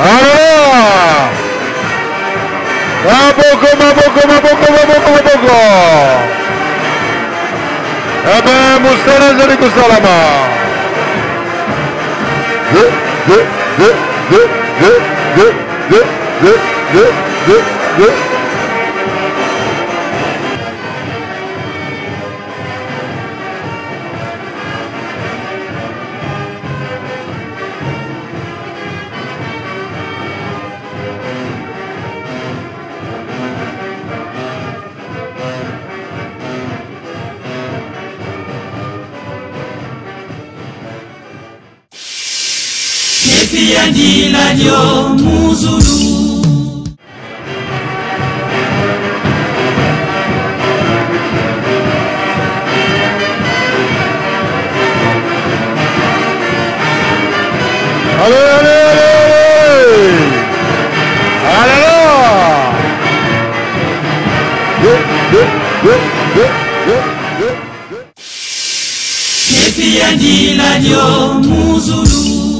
Alors, maboko. Eh bien, Moussala Zali Kosalama. Fiandila nyo muzulu. Fiandila nyo muzulu.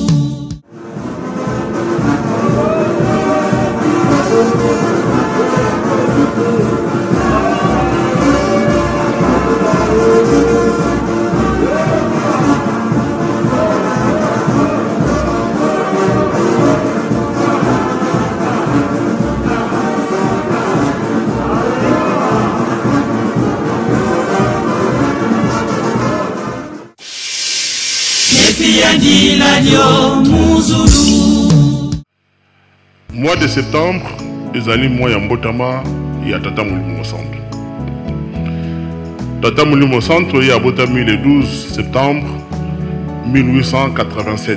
Mois de septembre, ezali mois ya mbotama ya Tata Molimo Centre. Tata Molimo Centre ya botami le 12 septembre 1887.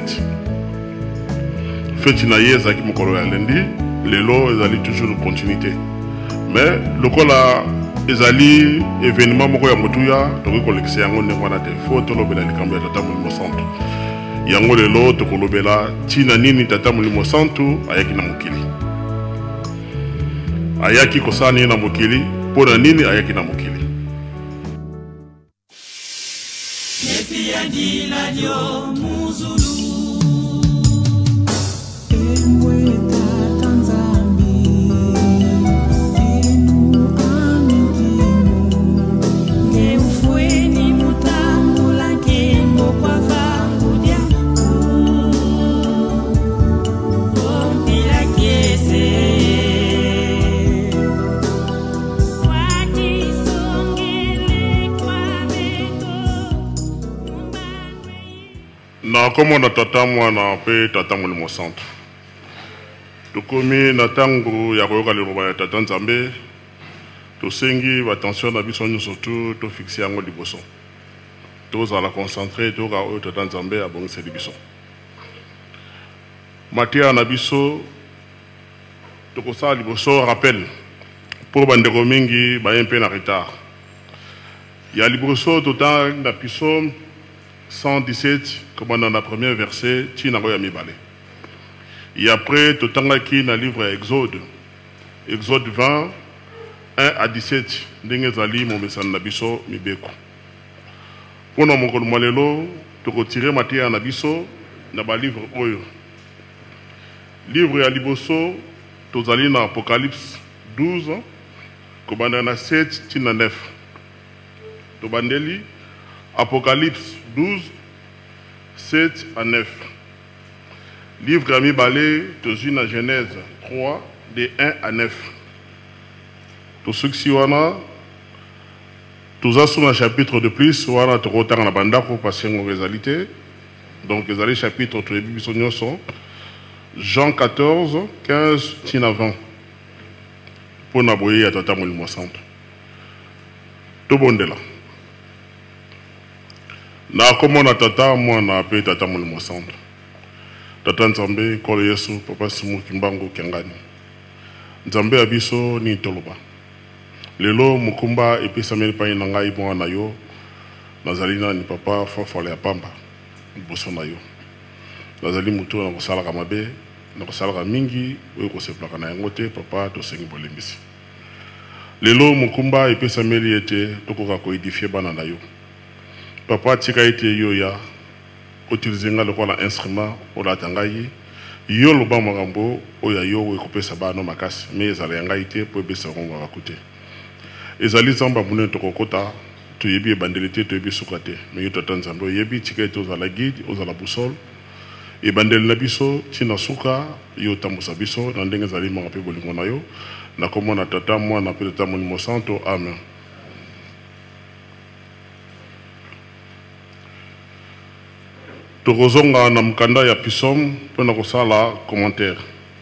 Feti na ye ezaki mokolo ya lendi, lelo ezali toujours de continuité. Mais lokola ezali événement moko ya motuya, tokoki kolekisa yango ndenge wana te. Fo tolobela likambo ya Tata Molimo Centre. Yango lelo tokolobela tina nini Tata Molimo Centre ayaki na mokili. Ayaki kosani na mokili, pona nini ayaki na mokili. Na komo na tata mwana pe Tata Molimo Centre. Tokomi na tango ya koyoka liloba ya Tata Nzambe, tosengi attention na biso surtout to fixer yango liboso. Tozala concentré toka oyo Tata Nzambe abongiseli biso. Matia na biso tokosala liboso rappel pour bandeko mingi bayempe na retard. Ya liboso total na Psaume 117, comme dans la première verset, Tinagoya Mibale. Et après, tout le qui dans le livre Exode, Exode 20, 1 à 17, Dengezali, mon message Nabiso, Mibeko. Pour nous, mon colombo, tu retires Mathia Nabiso, dans le livre Oyo. Livre à Liboso, tu allais dans Apocalypse 12, comme dans 7, Tina 9. Tu bandeli, Apocalypse 12, 7 à 9. Livre Ami Balé, tu dans Genèse 3, de 1 à 9. Tout ce qui tu as sur un chapitre de plus, tu as retard en banda pour passer en réalité. Donc, les allées chapitres de les sont Jean 14, 15, 20. Pour n'aboyer à Tata Molimo Centre. Tout bon de là. Na komo na tata mwana pe Tata Molimo Centre. Tata Nzambe kolo Yesu papa simu kimbangu kengani. Nzambe abiso ni toloba. Lelo mukumba epesa meli pa na ngai mwana yo. Nazalina ni papa fofole ya pamba. Boso na yo. Nazali mutu na kosala kamabe, na kosala mingi, oyo koseplaka na yango te papa to sengi bolembisi. Lelo mukumba epesa meli ete tokoka ko edifier bana na yo. Papa tika ete yo ya utiliser nga lokola instrument ola tangayi yo loba makambo oya yo ekopesa bana makasi mais ezala yanga ite po ebesa ngongo bakute ezali zamba mune tokokota toyebi ebandeli te toyebi suka te mais yo tata nzambe oyebi tika ete ozala guide ozala busol ebandeli na biso tina suka yo tambusa biso na ndenge ezali manga mpe bolingo na yo na komona tata mwana mpe tata molimo santo amen. Tokozonga na mkanda ya pisom pona kosala commentaire.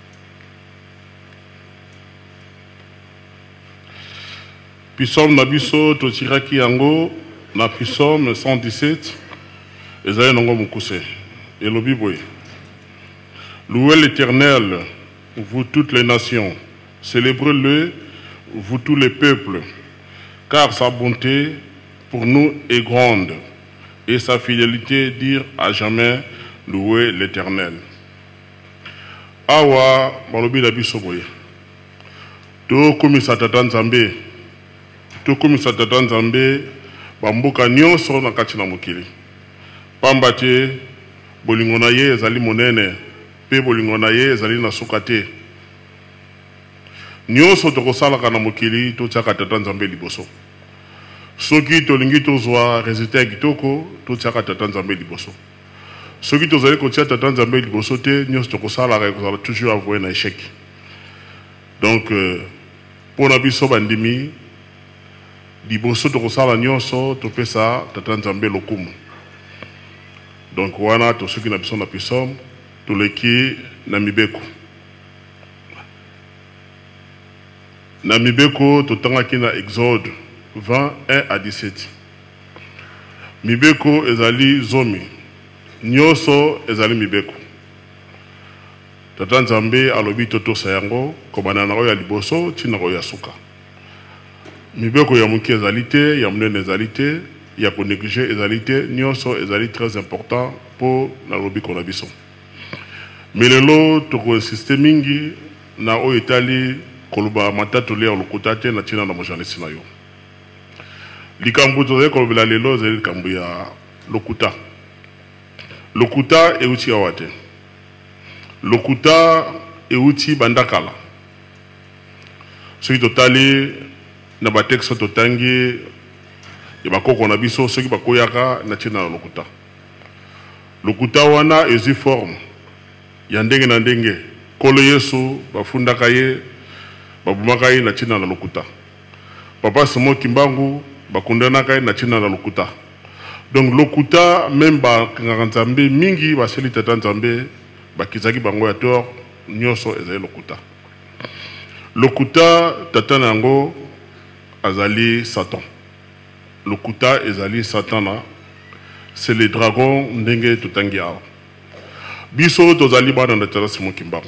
Pisom na biso totiraki yango na pisom 117 ezali nango mukuse. Elobi boye. Louez l'Éternel, vous toutes les nations, célébrez-le, vous tous les peuples, car sa bonté pour nous est grande. Et sa fidélité dire à jamais louer l'Éternel. Awa balobi la biso boye. To komisa tata nzambe. To komisa tata nzambe bamboka nyonso na kati na mokili. Pamba te bolingo na ye ezali monene pe bolingo na ye ezali na suka te. Nyonso tokosalaka na mokili totiaka tata nzambe liboso. Soki tolingi tozwa résultat kitoko totiaka tata nzambe liboso. Soki tozali kotia tata nzambe liboso te nyonso tokosalaka ekozala toujours avoué na échec. Donc pona biso bandimi liboso tokosala nyonso topesa tata nzambe lokumu. Donc wana tosoki na biso na pisom toleki na mibeko. Na mibeko totangaki na Exode 20, 1 à 17. Mibeko ezali zomi. Nyoso ezali mibeko. Tata nzambe alobi totosa yango kobana na ya liboso tina ya suka. Mibeko ya muki ezali te, ya munene ezali te, ya konéglige ezali te, nyoso ezali très important pour na lobi kona biso. Melelo toko insiste mingi na o etali koluba matatu le olokuta te na tina na mojanesi na yo. Likambu tozali kolobela lelo ezali likambu ya lokuta. Lokuta euti awate. Lokuta euti bandakala. Soki totali na batekso totangi ya bakoko na biso soki bakoyaka na tina na lokuta. Lokuta wana ezi forme ya ndenge na ndenge. Kolo Yesu bafundaka ye babumaka ye na tina na lokuta. Papa Simo Kimbangu bakundanaka na tina na lokuta. Donc lokuta même ba nzambe mingi baseli tata nzambe bakizaki bango ya tor nyoso ezali lokuta. Lokuta tata nango azali Satan. Lokuta ezali Satana. C'est le dragon ndenge totangi awa. Biso tozali bana na tata Simo Kimbangu.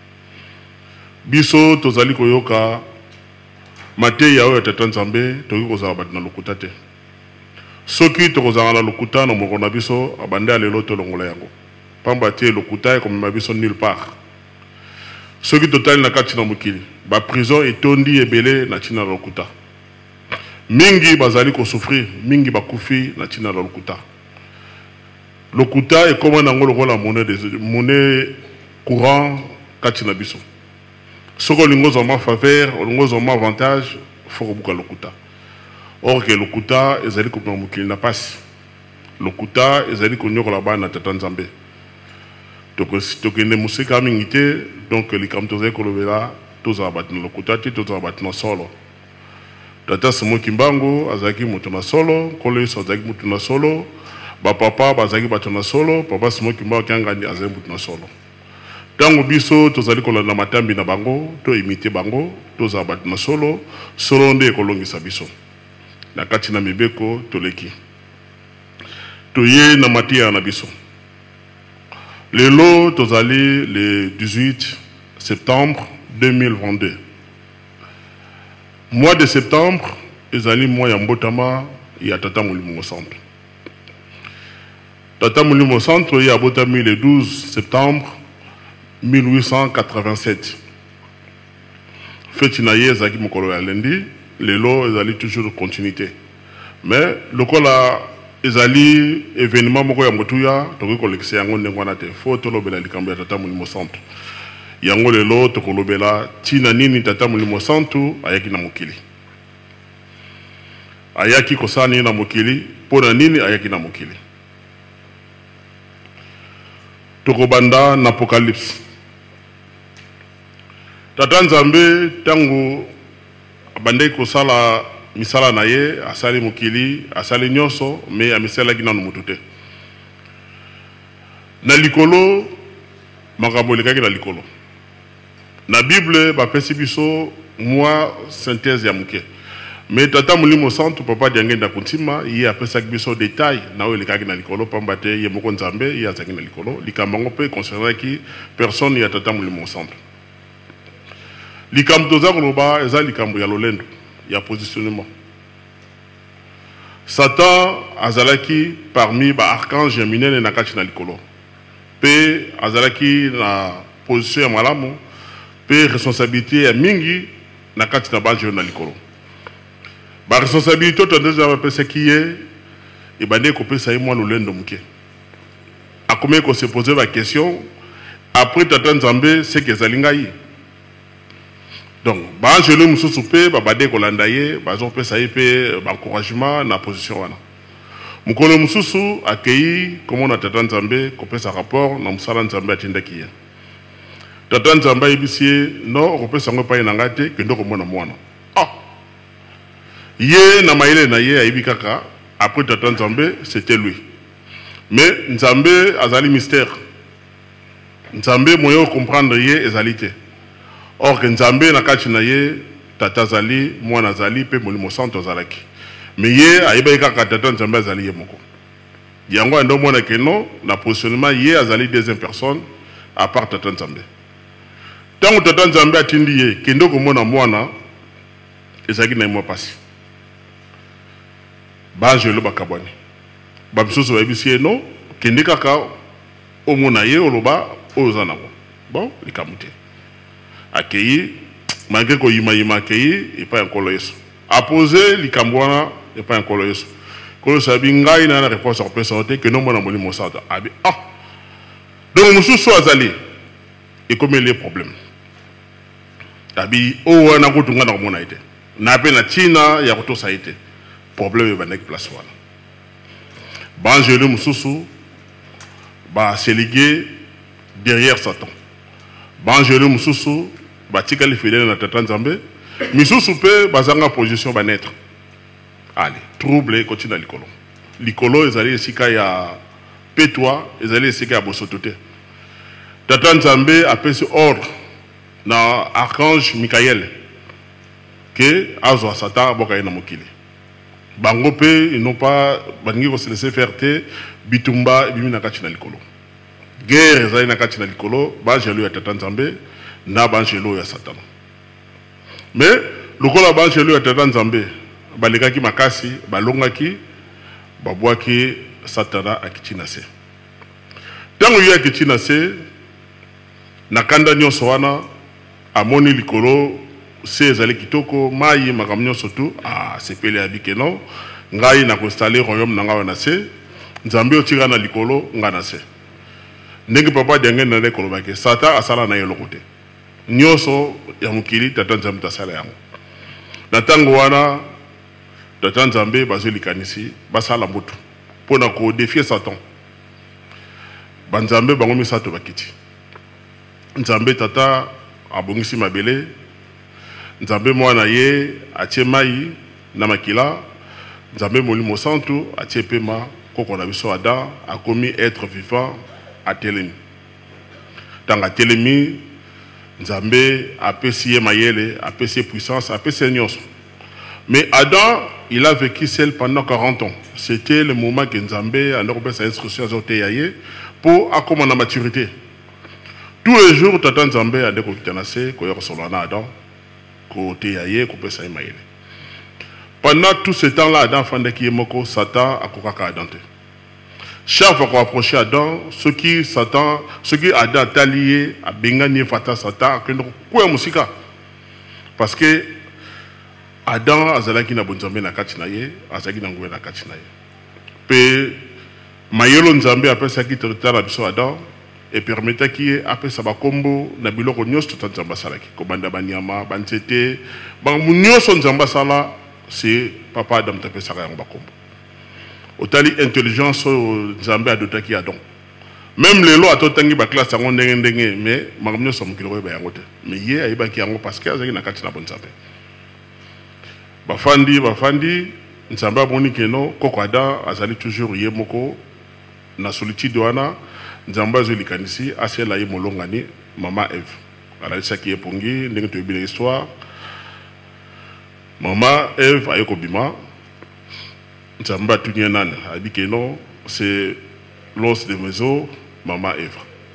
Biso tozali koyoka mate ya oyo tata nzambe toki kozala bati na lokuta te. Soki tokozala na lokuta na moko na biso abande alelo tolongola yango. Pamba te lokuta ekomema biso nulle part. Soki totali na kati na mokili ba prison etondi ebele na tina na lokuta. Mingi bazali ko souffrir, mingi bakufi na tina na lokuta. Lokuta ekoma nango lokola monnaie courant kati na biso. Soko lingozo ma faveur, lingozo ma avantage, faut que lokuta. Or que lokuta ezali ko mukili na pasi. Lokuta ezali ko nyokola bana tata nzambe. Tokende musika mingite donc likamtoze ko lobela toza batna lokuta ti toza batna solo. Tata Simo Kimbangu azaki mutu na solo, kolo Yesu azaki mutu na solo, ba papa bazaki batu na solo, papa Simo Kimbangu kangani azaki mutu na solo. Tango biso tozali kolanda matambi na bango to imite bango toza bat na solo nde kolongisa biso na kati na mibeko toleki toye na matia na biso lelo tozali le 18 septembre 2022. Mois de septembre ezali mois ya mbotama ya tata molimo centre. Tata molimo centre ya botami le 12 septembre 1887. Feti na ye ezaki mokolo ya lendi, lelo ezali toujours continuité. Mais lokola ezali événement moko ya motuya tokoki kolekisa yango ndenge wana te fo tolobela likambo ya tata molimo santu yango lelo tokolobela ntina nini tata molimo santu ayaki na mokili ayaki kosala nini na mokili mpo na nini ayaki na mokili tokobanda na apocalypse tata nzambe ntango abandaki kosala misala na ye asali mokili asali nyonso me amisalaki nanu motu te na likolo makambo elekaki na likolo na bible bapesi biso mwa synthèse ya moke me tata molimo santu papa diange ndako ntima ye apesaki biso détail na oyo elekaki na likolo pamba te ye moko nzambe ye azalaki na likolo likambo yango mpe concernaki personne ya tata molimo santu likambo toza koloba eza likambo ya lolendo ya positionnement Satan azalaki parmi ba archange minene na kati na likolo pe azalaki na position ya malamu pe responsabilité ya mingi na kati na banjo na likolo ba responsabilité to ndezo ba pesa kiye e bande ko pesa ye mwa lolendo muke akome ko se poser ba question après tata nzambe c'est que zalingai donc banjelo mususu pe babade kolanda ye bazo pesa ye pe ba encouragement na position wana mukolo mususu akei comme on a tata nzambe ko pesa rapport na musala nzambe atindaki ye tata nzambe ibisie no ko pesa ngo pa ye nangate ke ndoko mona mwana ye na maile na ye ayibi kaka après tata nzambe c'était lui mais nzambe azali mystère nzambe moyo comprendre ye ezalité. Or que nzambe na kati na ye tata zali mwana zali pe molimo santo zalaki mais ye ayeba kaka tata nzambe azali ye moko yango ndo mwana keno na positionnement ye azali deuxième personne à part tata nzambe tango tata nzambe atindi ye kendo ko mwana ezaki na mo pasi ba jelo bakabwani ba bisoso ba bisi no kende kaka o mona ye oloba ozanako bon likamute accueilli malgré ko yima accueilli et pas encore yesu a posé likambwana et pas encore yesu ko sabi ngai na réponse en personne que non mona molimo sata abi donc mususu azali et comme les problèmes abi o wana ko tunga na mona ite na pe na china ya ko sa ite problème ba nek place wana banjelu mususu ba se liguer derrière Satan banjelu mususu batika les fidèles na tata nzambe misusu pe bazanga position ba naître allez trouble continue likolo likolo ezali esika ya petwa ezali esika ya bosotote tata nzambe apesi ordre na archange Michael que azwa Satan boka na mokili bango pe ils n'ont pas bangi ko se laisser faire te bitumba bimi na kati na likolo guerre ezali na kati na likolo ba jelo ya tata nzambe na banjelo ya Satan mais lokola banjelo ya tata nzambe balekaki makasi balongaki babwaki Satana akitina se tango ya akitina se na kanda nyonso wana amoni likolo se ezali kitoko mai makambo nyonso tu sepele abikeno ngai na installer royaume na ngawa na se nzambe otika na likolo nga na se ndenge papa diange na le kolobake Satan asala na yelo kote nyoso ya mukili tata nzambe tasala yango na tango wana tata nzambe bazolikanisi basala mbutu pona ko défier Satan banzambe bango misato bakiti nzambe tata abongisi mabele nzambe mwana ye atie mai na makila nzambe molimo santu atie pema koko na biso Adam akomi être vivant à telemi tanga telemi nzambe apesi ye mayele apesi puissance apesi nyonso mais Adam il a vécu seul pendant 40 ans c'était le moment que nzambe a donné sa instruction azoteyaye pour accomplir la maturité tous les jours tata nzambe a donné kokitanase ko yoko solana Adam ko teyaye ko pesa ye mayele pendant tout ce temps là Adam fandaki ye moko Satan akokaka Adam te chaque fois qu'on approchait Adam, ce qui Adam a lié à Bengani Fata Satan, parce que Adam azalaki na bonzambe na kati na ye, azalaki na ngwe na kati na ye. Pe mayelo nzambe apesaki territoire na biso Adam et permetaki apesa bakombo na biloko nyonso nzambe asalaki kobanda banyama banzete bango nyonso nzambe asala c'est papa Adam tapesaka yango bakombo otali intelligence nzambe adotaki Adam même lelo atotangi ba classe yango ndenge mais makambo nyonso mokili koyeba yango te mais ye ayebaki yango parce que azalaki na kati na bonzambe bafandi nzambe aboni keno koko Adam azali toujours ye moko na solitude wana nzambe azolikanisi asela ye molongani mama Eve alalisaki epongi ndenge toyebile histoire mama Eve ayeko bima nzambe atunie nani adi keno c'est l'os de maison mama Eve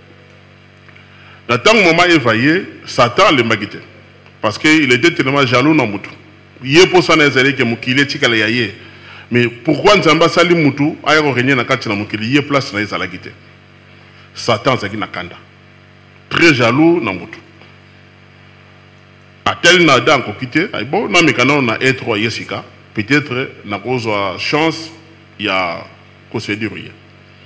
na tango mama Eve ye Satan alembaki te parce que il était tellement jaloux na mutu ye posa na ezali ke mokili tikala ya ye mais pourquoi nzamba sali mutu ayako renye na kati na mokili ye place na ezalaki te Satan zaki na kanda très jaloux na mutu atel na Adam ko kite ay bon na mekana na être yesika peut-être na kozwa chance ya ko séduire ye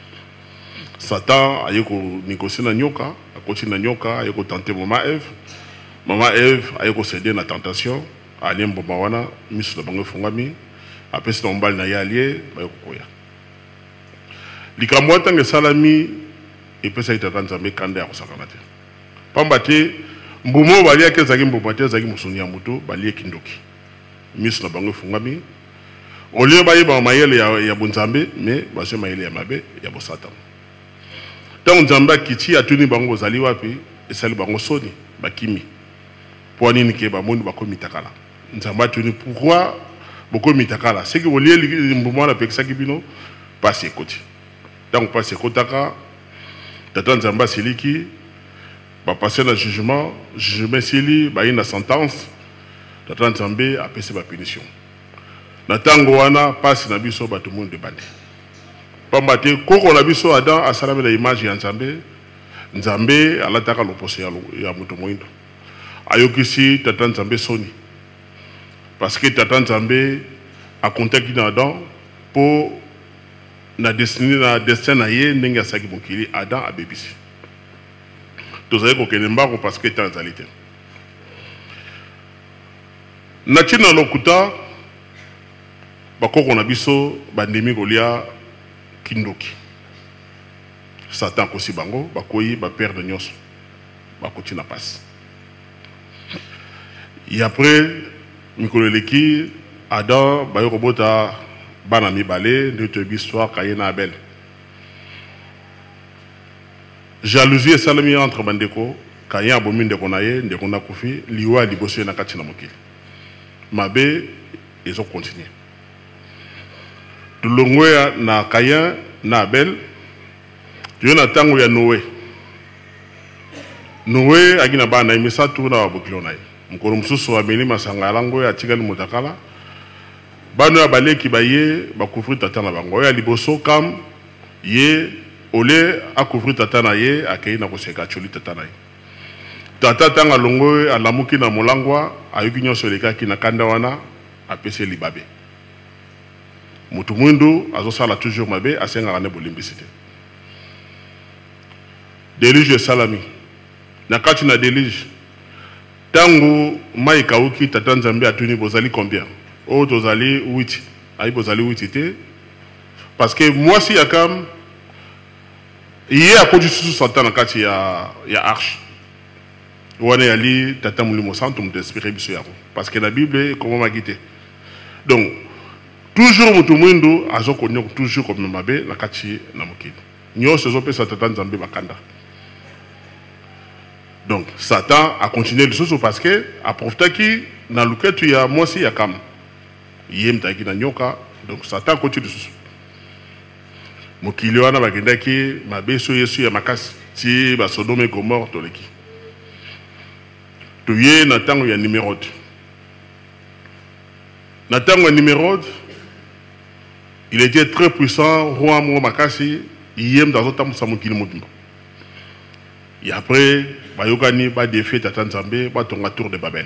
Satan ayeko négocier na nyoka akoti na nyoka ayeko tenter mama Eve ayeko céder na tentation alembo bawana misu na bango fungami apesi na mbali na ye alie bayoko koya likambo tanga salami epesa itata nzambe kanda ya kosakana te pamba te mbumo balia ke zaki mbumo te zaki musuni ya mutu balie kindoki misu na bango fungami olio bayeba mayele ya bonzambe mais bashe mayele ya mabe ya bosatan tango nzambe kiti atuni bango zali wapi esali bango soni bakimi po nini ke bamoni bakomi takala nzambe atuni pourquoi bakomi takala c'est que olie mbumo na pekisaki bino pasi ekoti tango pasi ekotaka tata nzambe asiliki bapase na jugement sili bayi na sentence tata nzambe apesi bapunition na tango wana pasi na biso bato monde bande pamba te koko na biso Adam asalami na image ya nzambe alataka loposo ya moto moindo ayokisi tata nzambe soni parce que tata nzambe akontaki na Adam po na destin na ye ndenge asaki mokili Adam abebisi tozali kokende mbako parce que temps ezali te na ntina lokuta bakoko na biso bandemi kolia kindoki Satan kosi bango bakoyi baperde nyonso bakoti na pasi et après mikolo eleki Adam bayo kobota bana mibale nde toyebi histoire Kayin na Abel jalousie esalemi entre bandeko Kayin abomi ndeko na ye ndeko na kufi liwa liboso ye na kati na mokili mabe ezokontinue tulongwe na Kayin na Abel tuyo na ntango ya Noe agina bana ye misatu na babokilo na ye mokolo mosusu ameli masanga ya lango oyo atikali motakala bano ya baleki baye bakouvri tata na bango oyo ya liboso kam ye ole akouvri tata na ye akei na koseka acholi tata na ye tata ntango alongo alamuki na molangwa ayoki nyonso elekaki na kanda wana apesi libabe motu mwindu azosala toujours mabe asengaka ne bolimbisi te déluge esalami na kati na déluge tango mai kauki tata nzambe atuni bozali combien o tozali 8 ayi bozali 8 te parce que moi si yakam ye akodi susu Satan na kati ya arche wana yali tata mulimo santo mu inspiré biso yako parce que la Bible comment magite donc toujours mutu mwindu azokonyo toujours comme mabe na kati na mokili nyonso ezopesa tata nzambe bakanda. Donc Satan a continué le sous parce que a profité qui dans le cas tu y a moi aussi ya kam yem ta ki na nyoka donc Satan continue le sous mokili wana bakenda ki mabeso yesu ya makasi ti ba Sodome et Gomorrhe toleki tu y na tango ya Nimrod na tango ya Nimrod il était très puissant roi mo makasi yem dans autant sa mokili mobimba. Et après, bayokani ba défait tata nzambe ba tonga tour de Babel.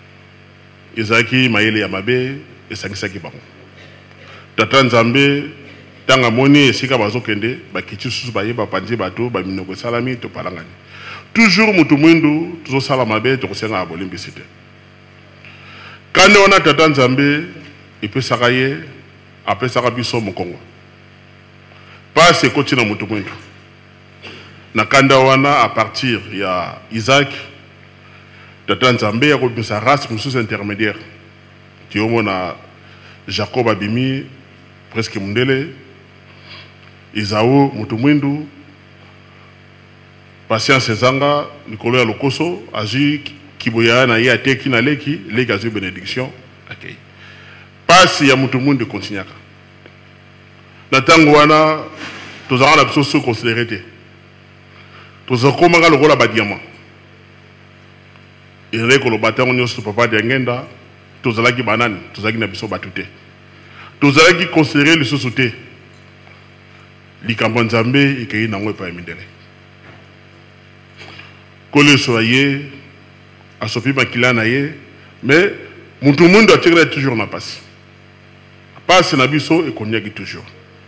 Ezaki mayele ya mabe esangisaki bango. Tata nzambe tanga moni esika bazokende bakiti susu bayeba panzi bato baminoko salami to palangani toujours mutu mwindu tozosala mabe tokosenga abolimbisi te kande wana tata nzambe epesaka ye apesaka biso mokongo pasi ekoti na mutu mwindu na kanda wana a partir ya Isaac tata nzambe akobimisa race mosusu intermédiaire tiomona Jacob abimi presque mundele Isao mutu mwindu Patience ezanga likolo ya lokoso azui kiboya na ye ateki na leki azui bénédiction okay. Pasi ya mutu mwindu kontinyaka na tango wana tozaka na biso so considéré te tozakomanga lokola badiamant ere koloba ntango nyonso papa de ngenda tozalaki banani tozalaki na biso bato te tozalaki considéré lisusu te likambo nzambe ekei nango epai ya mindele koleso ye asopi makila na ye mais mutu mundu atikala toujours na pasi pasi na biso ekonyaki toujours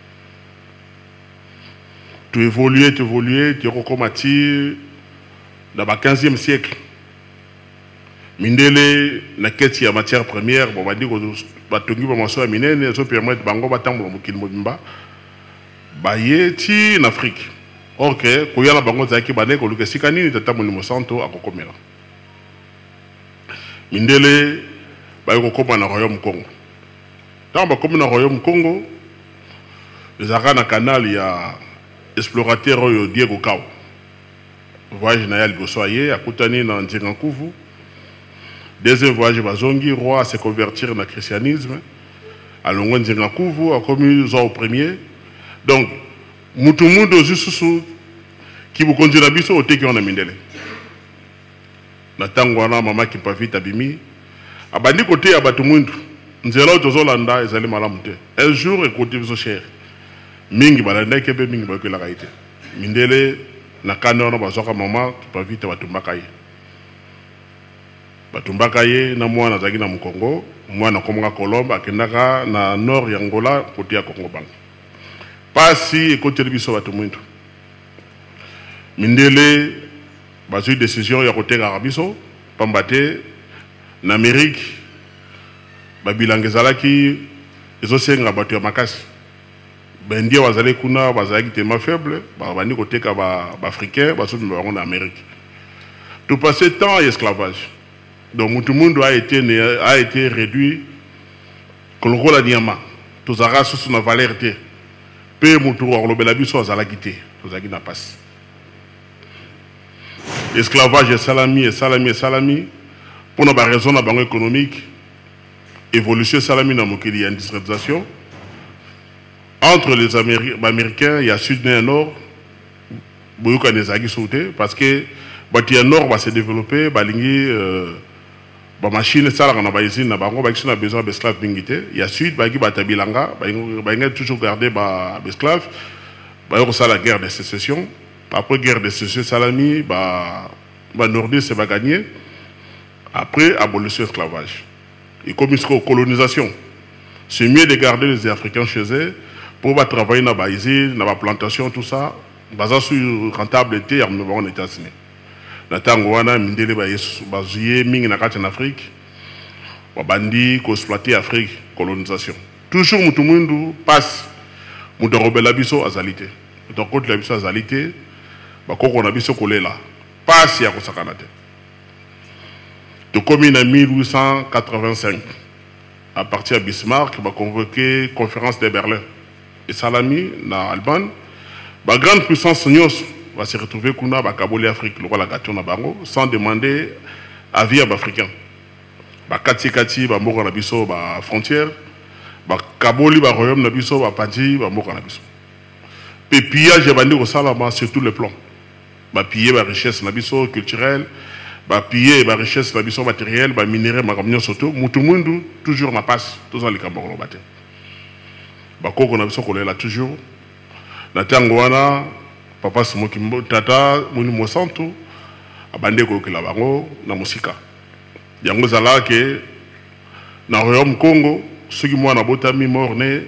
tu évoluer tu rekomati dans le 15e siècle mindele na keti ya matière première bon bandi ko batongi ba maso ya minene so permettre bango batambola mokili mobimba bayeti en Afrique ok koyala bango zaki bane ko luka sikani tata molimo santo akokomela mindele bayiko koma na royaume Congo tamba comme na royaume Congo ezaka na canal ya explorateur oyo Diego Kao voyage na ya liboso aye akutani na Nzingankuvu. Deuxième voyage bazongi roi se convertir dans le christianisme à longo Nzingankuvu a commis au premier donc mutu mundu zususu ki bukonzi na biso oteki wana mindele na tango wana mama ki pavita bimi abandi côté ya batu mundu nzela tozolanda ezali malamu te un jour écoutez biso cher mingi balanda kebe mingi bakela kaite mindele na kanda wana bazoka mama ki pavita batumbaka ye batumbaka ye na mwana zaki na Mukongo mwana komonga Colombe akendaka na nord ya Angola côté ya Congo bank pasi ekoteli biso batu mwindu mindele bazui décision ya koteka biso pambate na Amérique babilanga ezalaki ezosenga bato ya makasi bendia wazali kuna bazalaki tellement faible bandi koteka baafricain basomi bango na Amérique tout passé temps esclavage donc tout le monde a été réduit koloko la diamant tozaka susu na valeur te pe mutu kolobela biso azalaki te tozaki na passe esclavage salami pour na ba raison na bango économique évolution salami na mokili industrialisation entre les américains il y a sud et nord boyoka nezaki sauté parce que bati ya nord va se développer balingi ba machine sala na ba usine na bango ba kisuna besoin d'esclaves bingité il y a sud ba ki batabilanga ba toujours garder ba esclaves ba yo ça la guerre de sécession après guerre de sécession salami ba nordiste va gagner après abolition esclavage et comme colonisation c'est mieux de garder les africains chez eux pour ba travailler na ba usine na ba plantation tout ça baza sur rentabilité ya mno en États-Unis na tango wana mindele ba yesu bazuye mingi na kati en Afrique babandi ko exploiter Afrique colonisation toujours mutu mwindu passe mutu robela biso azalité mutu kote la biso azalité bakoko na biso kolela passe ya kosakana te de commune en 1885 à partir de Bismarck ba convoqué conférence de Berlin et Salami na Alban ba grande puissance nyos va se retrouver kuna ba kaboli Afrique le roi la gâteau na bango sans demander avis à africain ba kati ba moko na biso ba frontière ba kaboli ba royaume na biso ba pandi ba moko na biso pe pillage bandi ko salama sur tous les plans ba piller ba richesse na biso culturelle ba piller ba richesse na biso matériel ba minerai makamnyo soto mutu mundu toujours na passe tous en likambo ko baté ba koko na biso ko lela toujours na tango wana papa simoki tata muni mosantu abande ko kila bango na musika yango zala ke na royaume Congo soki mwana botami morne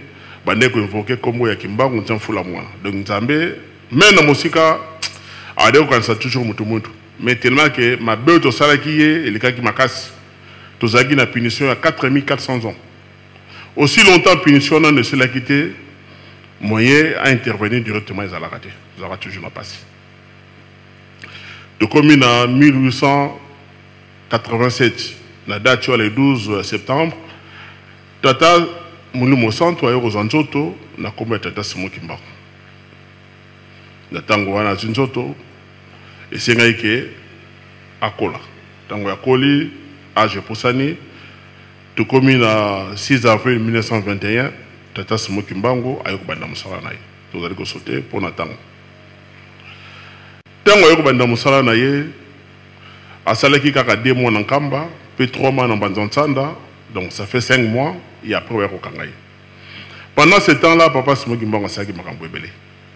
bande ko invoquer kombo ya Kimbangu ntia fula mwana donc nzambe mais na musika ade ko kanisa toujours mutu mais tellement que ma beu to sala ki ye elikaki makasi to zaki na punition à 4400 ans aussi longtemps punition ne se l'a quitté moyen à intervenir directement les alakate vous aura toujours na passé de commune en 1887 la date le 12 septembre tata mulu mosanto ayo kozanzoto na komba tata Simon Kimbangu na tango wana zinzoto esenga ike akola tango ya koli age posani to commune na 6 avril 1921 tata Simon Kimbangu ayo kobanda musala na ye tozali ko sauter pour na tango ayo kobanda musala na ye asalaki kaka 2 mois na nkamba puis 3 mois na Banzantsanda donc ça fait 5 mois et après ouais kokangaye pendant ce temps là papa Simon Kimbangu asaki makambo ebele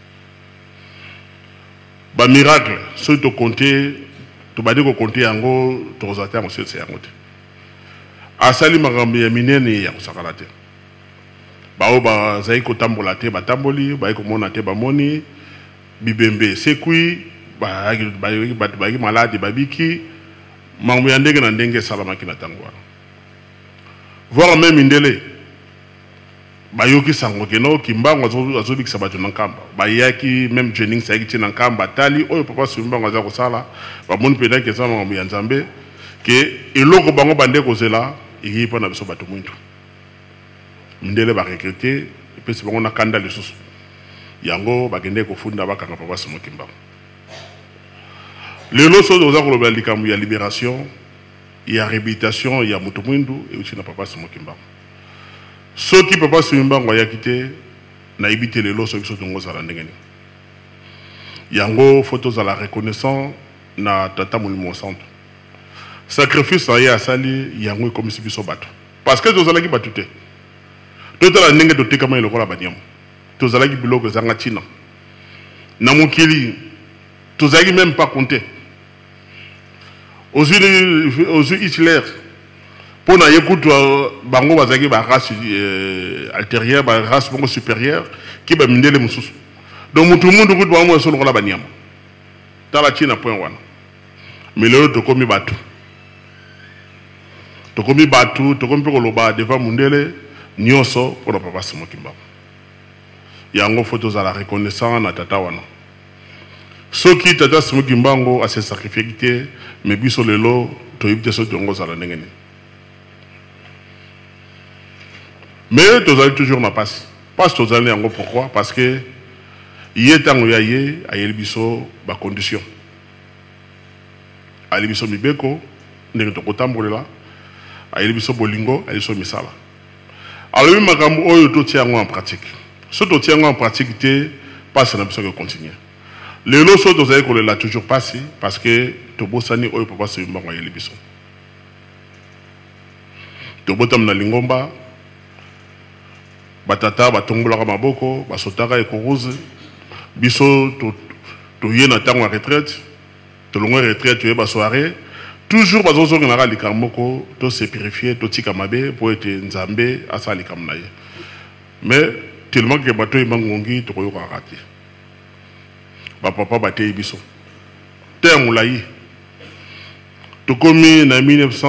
ba miracle so to compter to badi ko compter yango to kozata ngo c'est yango te asali makambo ya minene ya kosakala te bao ba zai ko tambola te ba tamboli ba ko mona te ba moni bibembe sekui ba malade babiki mambo ya ndenge na ndenge salamaki na tango wana voir même indele bayoki sango keno Kimbangu azobikisa bato na nkamba bayaki même Jennings sayaki na nkamba tali oyo papa Kimbangu aza kosala bamoni pena ke sama mambo ya nzambe ke eloko bango bande kozela iri pa na biso bato mwindu ndele ba recruter epesi bango na kanda lisusu yango bagende kofunda bakanga papa Simon Kimbangu lelo so oza koloba likambo ya libération ya réhabilitation ya moto mwindu et aussi na papa Simon Kimbangu soki papa Simon Kimbangu ayaki te na ibite lelo soki so tongo zala ndengeni yango photos à la reconnaissance na tata Molimo Santo sacrifice ya asali yango comme si biso bato parce que tozala ki batute totala ndenge to tekama lokola banyam tozala ki biloko zanga tina na mokili tozali même pas compter aux yeux Hitler pour na yekutu bango bazaki ba race altérieure ba race bongo supérieure qui ba mindele mususu donc tout le monde kutu bango so lokola banyama tala china point wana mais le to komi batu to komi koloba devant mundele nyonso pour le papa Simon Kimbangu yango photos à la reconnaissance na tata wana soki tata Simon Kimbangu a se sacrifié mais biso lelo to yibte so tongo zala ndengeni mais tozali toujours na passe tozali yango pourquoi parce que yé tango ya ye ayeli biso ba condition ayeli biso mibeko ndenge to kotambolela ayeli biso bolingo ayeli biso misala alors makambo oyo to tiango en pratique so to tiango en pratique te passe na biso que continuer les lots vous avez qu'on l'a toujours passé parce que Tobosani oyo papa se mbango ya libiso. Tobotam na lingomba batata batombola maboko basotaka ekoroze biso to yena tango ya retraite to longo retraite to ba soirée toujours bazozo na likamoko to se purifier to tika mabe pour être nzambe asali kamna ye mais tellement que bato imangongi to koyoka raté papa batei biso temulayi to komi na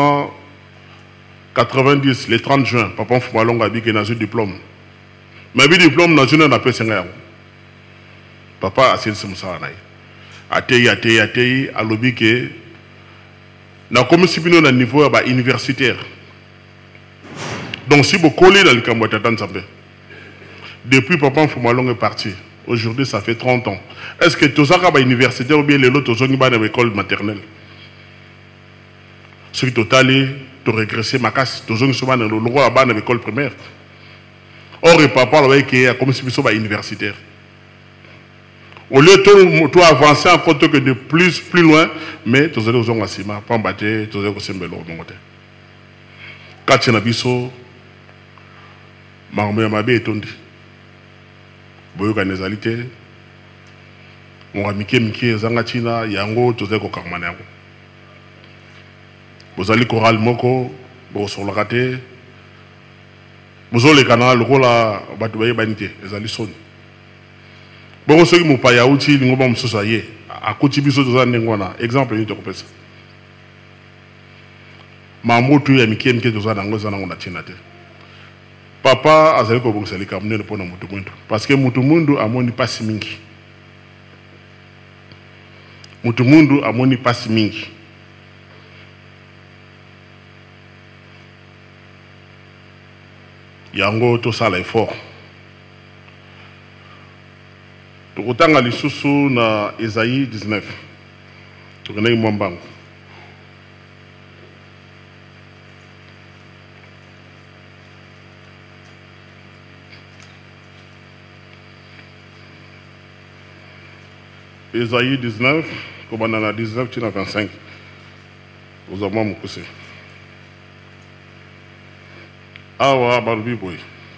1990 le 30 juin papa Fumalonga a dit que dans un diplôme mais bi diplôme dans une appel senga papa asense musala nayi atei alobi que na komi sibino na niveau ya ba universitaire donc si vous collez dans le cambo tata nzambe depuis papa Fumalonga est parti. Aujourd'hui, ça fait 30 ans. Est-ce que tu as universitaire ou bien les autres ont une école maternelle? Ce qui est allé, tu as régressé ma casse, tu as une école primaire. Or, il papa a comme si tu universitaire. Au lieu de toi avancer encore que de plus loin, mais tu as une asima, pas battre, tu as une belle monter. Quand tu as biso, ma mère est tombée. Boyoka nezalité mongamike mike zanga china yango tozeko kamana yango bozali choral moko bo sur le raté Bozo le canal, le rôle à Batoubaye Banité, les alissons. Bon, ceux qui m'ont pas yaouti, ils n'ont pas m'sousaye. À côté biso de Zanengwana, exemple, il te coupe ça. Maman, tu es Mickey, Mickey de Zanangona Tinate. Papa, Azali Kobong Salika, ne le pona Mutumundu. Parce que Mutumundu a moni pas simingi. Mutumundu a moni pas simingi. Yango to sala effort. Tokotanga lisusu na Esaïe 19. Tokenai mwambango. Esaïe 19, comme on en a 19, tu en as 25. Vous avez mon cousin. Awa Barubi Boy.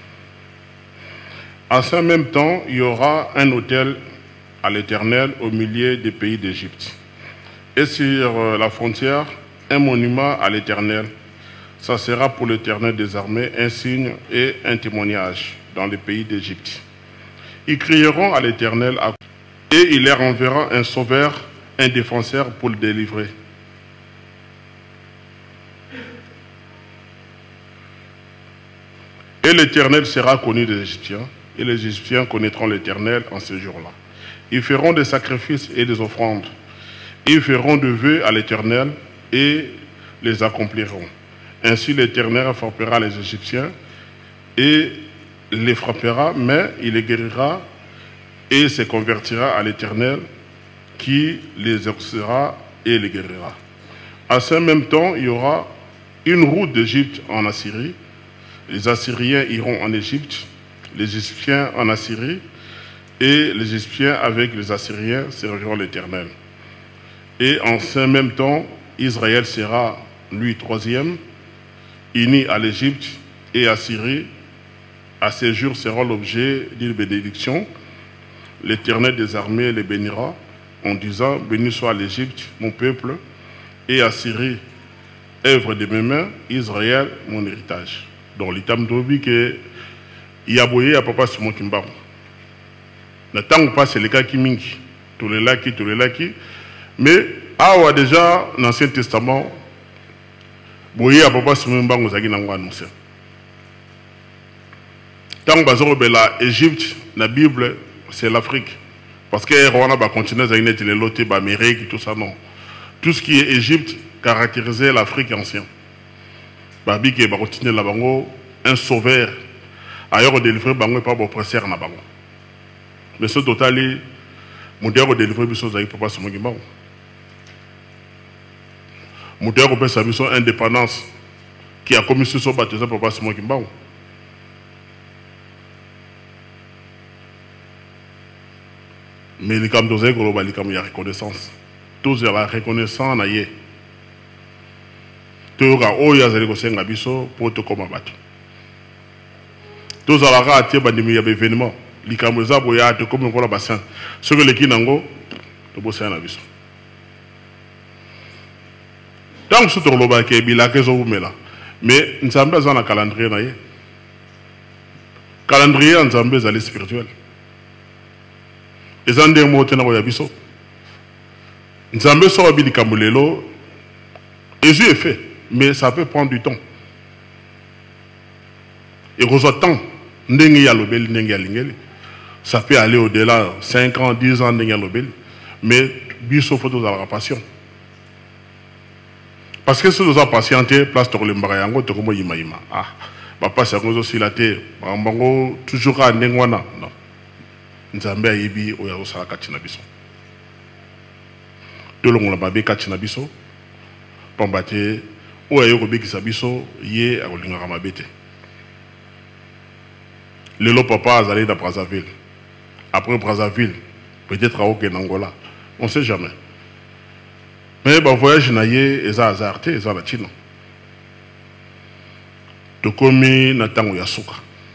En ce même temps, il y aura un autel à l'Éternel au milieu des pays d'Égypte. Et sur la frontière, un monument à l'Éternel. Ça sera pour l'Éternel des armées un signe et un témoignage dans les pays d'Égypte. Ils crieront à l'Éternel et il leur enverra un sauveur, un défenseur pour le délivrer. Et l'Éternel sera connu des Égyptiens, et les Égyptiens connaîtront l'Éternel en ce jour-là. Ils feront des sacrifices et des offrandes. Ils feront de vœux à l'Éternel et les accompliront. Ainsi l'Éternel frappera les Égyptiens et les frappera, mais il les guérira et se convertira à l'Éternel qui les exaucera et les guérira. À ce même temps, il y aura une route d'Égypte en Assyrie. Les Assyriens iront en Égypte, les Égyptiens en Assyrie, et les Égyptiens avec les Assyriens serviront l'Éternel. Et en ce même temps, Israël sera, lui, troisième, uni à l'Égypte et à Syrie. À ces jours sera l'objet d'une bénédiction. L'Éternel des armées les bénira en disant, béni soit l'Égypte, mon peuple, et à Syrie, œuvre de mes mains, Israël, mon héritage. Donc, l'itam dobi que Yaboye a papa sur mon kimba. N'attends pas, c'est le cas qui mingi. Tous les laki. Mais, awa déjà, dans l'Ancien Testament, Boye a papa sur mon kimba, nous avons annoncé. Tant que la Égypte, la Bible, c'est l'Afrique. Parce que Rwanda va continuer à être les lotés, l'Amérique, tout ça, non. Tout ce qui est Égypte caractérisait l'Afrique ancienne. Babi qui va continuer là bango un sauveur ailleurs délivrer bango pas oppresseur na bango mais ce total modèle délivrer biso za papa so mongi bango modèle ko pesa biso indépendance qui a commis ce baptême papa so mongi bango mais les cam dosé ko ba li cam ya reconnaissance tous la reconnaissance na ye toyoka oyo azali kosenga biso po tokoma bato tozalaka atie bandimi ya baévénement likambo eza boya tokomi lokola basin soki eleki nango tobosana na biso ntango mosusu tokolobaka ebilaka ezobumela mais nzambe aza na calendrier na ye calendrier ya nzambe ezali spirituel eza ndenge moko te na koya biso nzambe soko abi likambo lelo ezwi effet. Mais ça peut prendre du temps. Et reçoit temps. Ça peut aller au-delà, 5 ans, 10 ans, mais biso faut de la passion. Parce que si nous avons patienté, place de l'embarayango, tu comme yima. Ah, papa, c'est aussi la terre. Toujours à Nengwana. Non. Nous avons dit que nous avons fait katina biso. Tout le monde a fait katina biso. Pambate. Ou ayo kobekisa biso ye akolingaka mabete. Lelo papa azali na Brazzaville. Après Brazzaville, peut-être à Angola. On ne sait jamais. Mais le voyage na ye eza azarte eza na Chine. Tokomi na tango ya suka.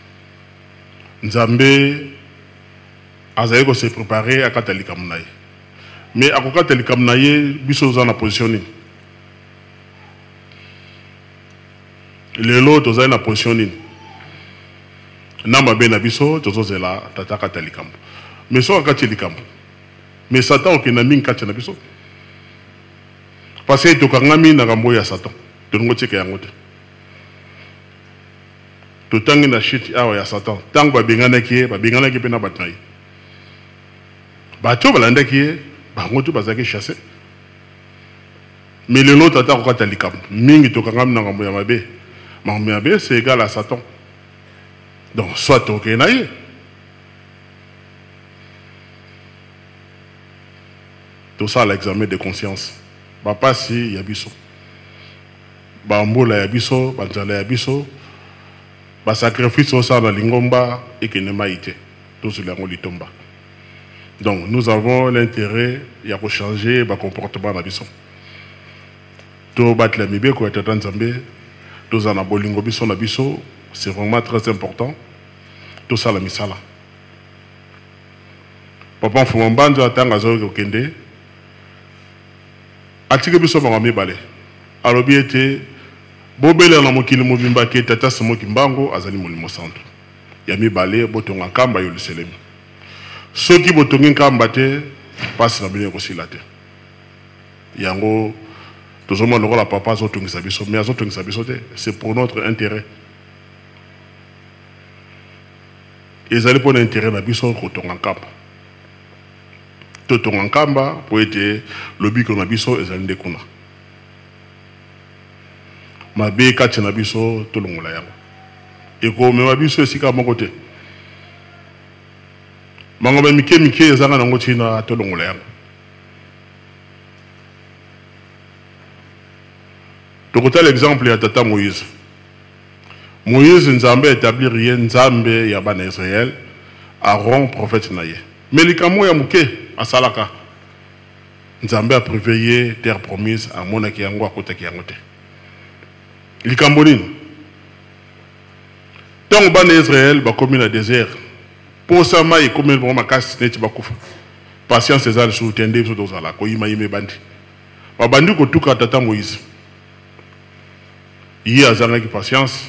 Nzambe azali ko se préparer à katalika munaye. Mais à katalika munaye biso za na positionné. Les lots, ils ont la position. Nama bena biso, tozo zela, tataka talikambo. Mais so akati likambo. Mais Satan okena mingi kati na biso. Parce que tokangami na kambo ya Satan. Tongo tsheke yango te. Totangi na shit awa ya Satan. Tango babengana ki pe na batnayi. Bato balanda ki bango to bazaki chasser. Mais le lot tata kokata likambo. Mingi tokangami na kambo ya mabe. Mambo ya mabe c'est égal à Satan. Donc soit tokena ye. Tout ça l'examen de conscience. Papa si yabiso. Bambola yabiso, banzala yabiso. Ba sacrifice au sein de l'ingomba et que ne maïté. Tout cela on litomba. Donc nous avons l'intérêt de changer le comportement de l'abisso. Tout battre la mibé quoi être nzambe. Tout en abolingo biso nabiso, c'est vraiment très important. Tout ça la misala. Papa fumambando atanga zo kende. Atike biso ba mibale. Alobi ete bobele na mokili mobimba ke tata samo kimbango azali molimo centre. Ya mibale botonga kamba yo liselemi. Soki botongi kamba te passe na bino ko silate. Yango tozoma lokola papa azotongisa biso mais azotongisa biso te, c'est pour notre intérêt. Ezali pour l'intérêt na biso ko tonga kamba. Totonga kamba po ete lobi ko na biso ezali ndekuna. Mabe kati na biso tolongola yango. Eko me mabiso esika moko te. Mangoba mike ezanga nango tina tolongola yango. Tokota l'exemple ya tata Moïse. Moïse nzambe établir rien nzambe ya bana Israël, Aaron prophète na ye. Mais likamo ya muke asalaka. Nzambe a préveillé terre promise à monaki yango akotaki yango te. Likambonine. Tant que Israël va commis le désert, pour ça, il y a combien de casse net bakufa. Patience c'est ça le soutien de tous à la koima yime bandi. Ba bandi ko tuka tata Moïse. Il y a zanga qui patience.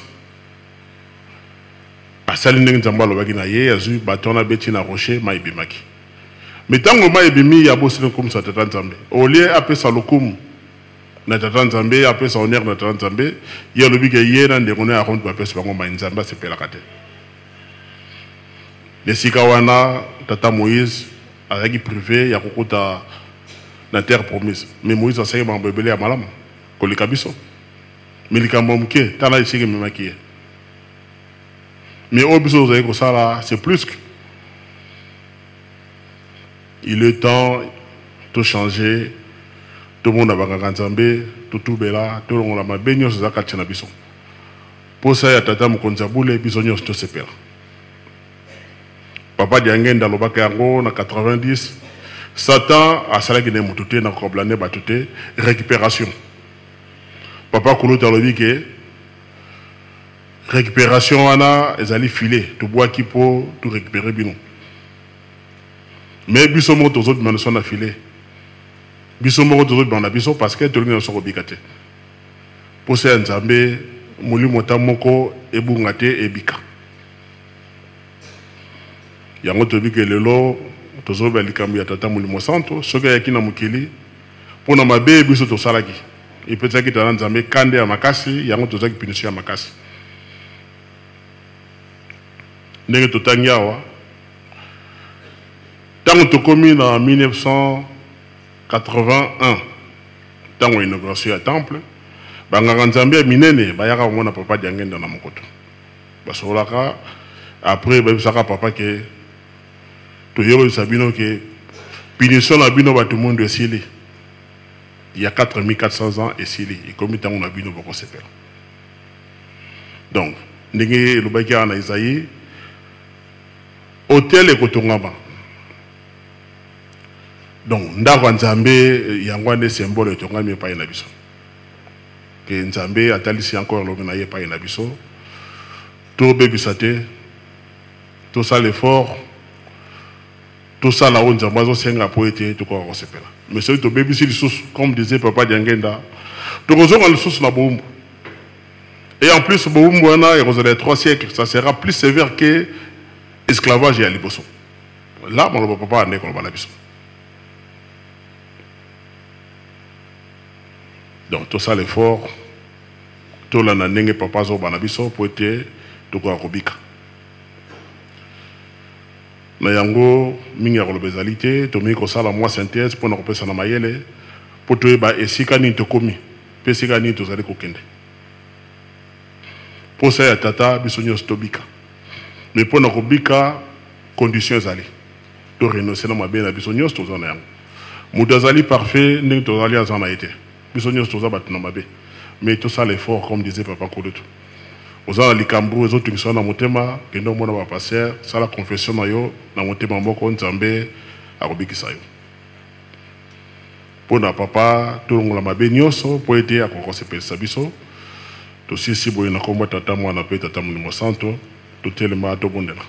Asali ndenge nzamba lo bagina ye azu batona beti na rocher maibimaki. Mais tant que maibimi ya bosine comme ça tata nzambe. Au lieu apé sa lokumu na tata nzambe après sa honneur na tata nzambe ya lobi ke yena ndekone a rond ba pesa bango ma nzamba sepela kate lesika wana tata Moïse azaki privé ya kokota na terre promise mais Moïse asaki ba bebele ya malamu kolika biso milikambo mke tala isiki memaki mais obiso zaki ko sala c'est plus que il est temps de changer. Tout le monde a baganga nzambe, tout bela, tout le monde a ma benyo za katina biso. Pour ça ya tata mukonza bule biso nyo sto sepela. Papa diangenda lobaka yango na 90. Satan a salaki ne mutute na koblane batute récupération. Papa kuluta lobi ke récupération wana ezali filé, to bois ki po tout récupérer bino. Mais biso mo to autres manso na filé. Biso moko tozo bana biso parce que tolongi na soko bikate. Pour ça nzambe mulimo ta moko ebunga te ebika. Yango tobi ke lelo tozo ba likambo ya tata mulimo santo soka yaki na mukili pona mabe biso to salaki. Et peut-être que tata nzambe kande ya makasi yango tozo ki punition ya makasi. Ndenge totangi awa. Tango tokomi na 1981, dans l'inauguration du temple, Bangaranzambé minene, bayaka mona papa diangenda na mokoto. Basolaka après babisaka papa ke to yero sabino ke punition na bino ba tout monde esili. Il y a 4400 ans esili et comme tant on a bino boko sepela. Donc, ndenge lobaki na Isaïe hôtel et kotongaba. Donc, ndako nzambe yango ande symbole tongami pa na biso. Que nzambe atalisi encore lobina ye pa na biso. Tout bebisate, tout ça l'effort, tout ça la honte nzambe zo senga poete to ko sepela. Mais celui to bebisi lisusu comme disait papa Diangenda, to kozonga lisusu na bombo. Et en plus, Boumouana et Rosalie 3 siècles, ça sera plus sévère que l'esclavage et à Liboso. Là, on ne peut pas aller comme Banabiso. Donc, tout ça, l'effort, tout l'année, papa, Banabiso, pour être tout quoi, Robika. Na yango mingi ko lobezalité to mi ko sala moi synthèse pour na ko pesa na mayele pour to ba esika ni to komi pesika ni to zali ko kende pour ça ya tata bisonyo stobika mais pour na ko bika conditions zali to renoncer na mabe na bisonyo to zana yango mudazali parfait ni to zali azana été bisonyo to za batna mabe mais tout ça l'effort comme disait papa Koloto aux ans likambu les autres qui sont dans mon thème que nous on va passer ça la confession na yo na mon thème moko nzambe akobiki sayo pour na papa tout le mabe nyonso pour aider à kokosepelisa biso to sisi boye na komba tata mwana pe tata munimo santo to telema to bondela.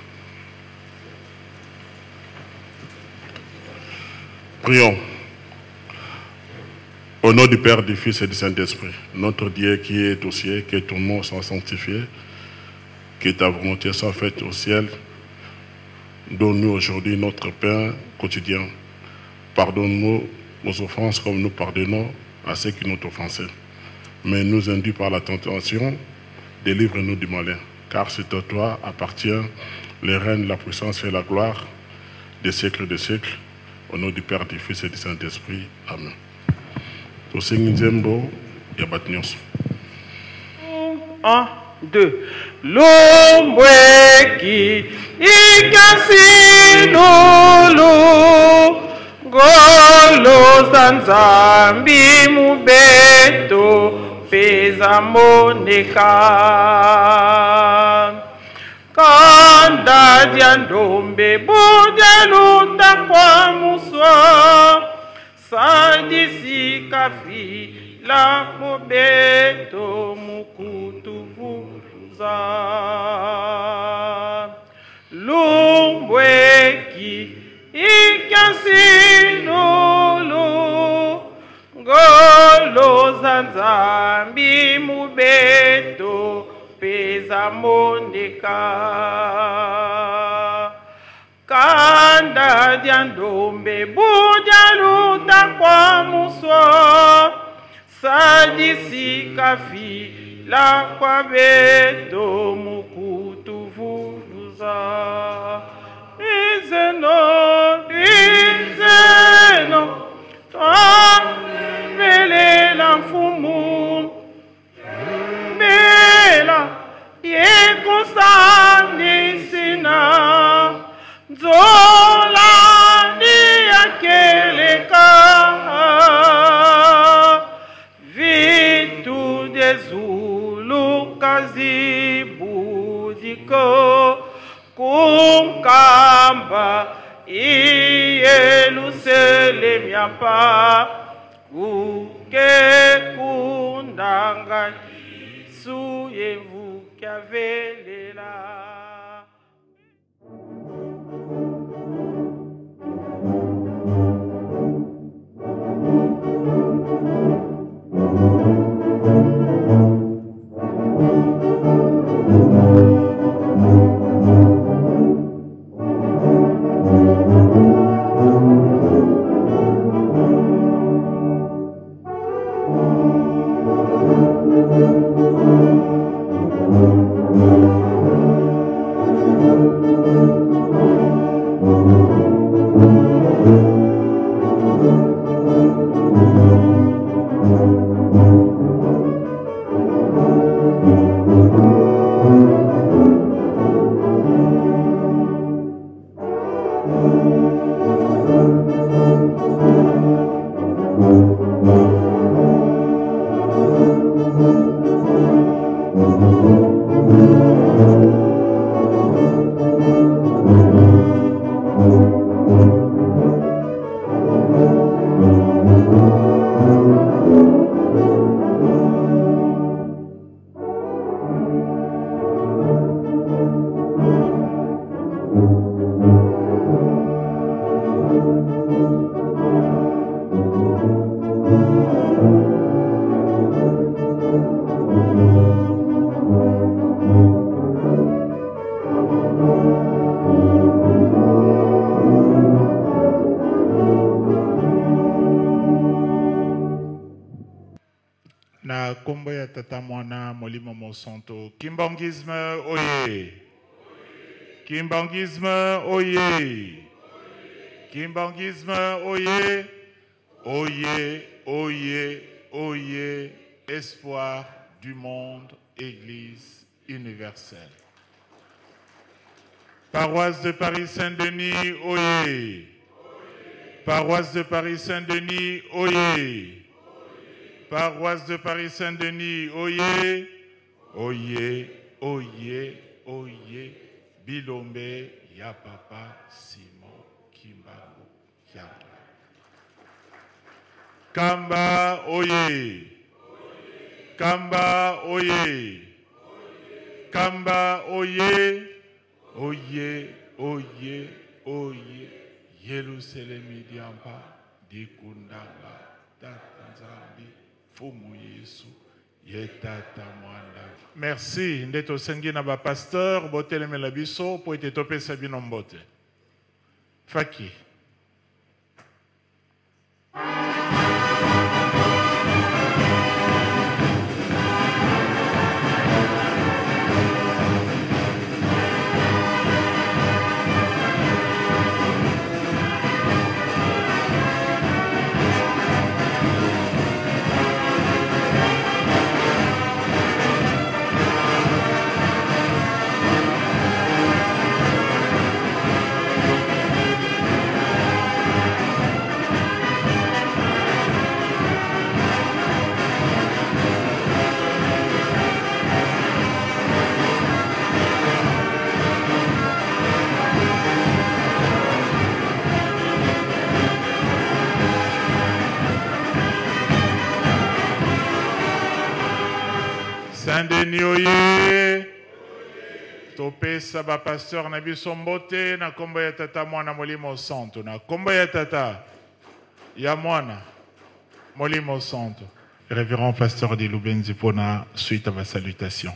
Prions. Au nom du Père, du Fils et du Saint-Esprit, notre Dieu qui est au ciel, que ton nom soit sanctifié, que ta volonté soit faite au ciel. Donne-nous aujourd'hui notre pain quotidien. Pardonne-nous nos offenses comme nous pardonnons à ceux qui nous ont offensés. Mais nous induis par la tentation, délivre-nous du malin. Car c'est à toi appartient le règne, la puissance et la gloire des siècles des siècles. Au nom du Père, du Fils et du Saint-Esprit. Amen. Au Seigneur, il y a 1, 2. Lumbweki ikasi lulu golo sanzambi mubeto peza moneka kanda diandombe budeluta kwa muswa sadisi kafi la mobeto mukutuvuza lumbweki ikyasinulu ngolo zanzambi mubeto peza mondeka kanda diandombe budialuta kwa muswa sadisi kafi la kwa beto mukutuvuza izeno twavelela mfumu mbela yekusandisina nzola ndiyakeleka vitu dezulu kazibudiko kumkamba iyelusele myapa kuke kundanga suyevu kyavelela. Na kombo ya tata mwana molimo mosanto. Kimbangisme oye. Kimbangisme oye. Kimbangisme oye. Oye, oye, oye. Espoir du monde, Église universelle. Paroisse de Paris Saint-Denis, oyez. Paroisse de Paris Saint-Denis, oyez. Paroisse de Paris Saint-Denis, oyez. Oyez, oyez, oyez. Bilombe, ya papa, Simon, Kimbangu, Yamba. Kamba, oyez. Kamba, oyez. Kamba, oyez. Oye, oye, oye, Yerusalem diamba, dikundanga, tatanzambi, fumu Yesu, yetata mwanda. Merci, ndeto sengi na ba pasteur, bote le melabiso, po ete tope sabino mbote. Faki. Saint-Denis oye. Topesa ba pasteur na biso mbote na kombo ya tata mwana molimo santo na kombo ya tata ya mwana molimo santo. Révérend pasteur de Lubenzi pona suite à ma salutation.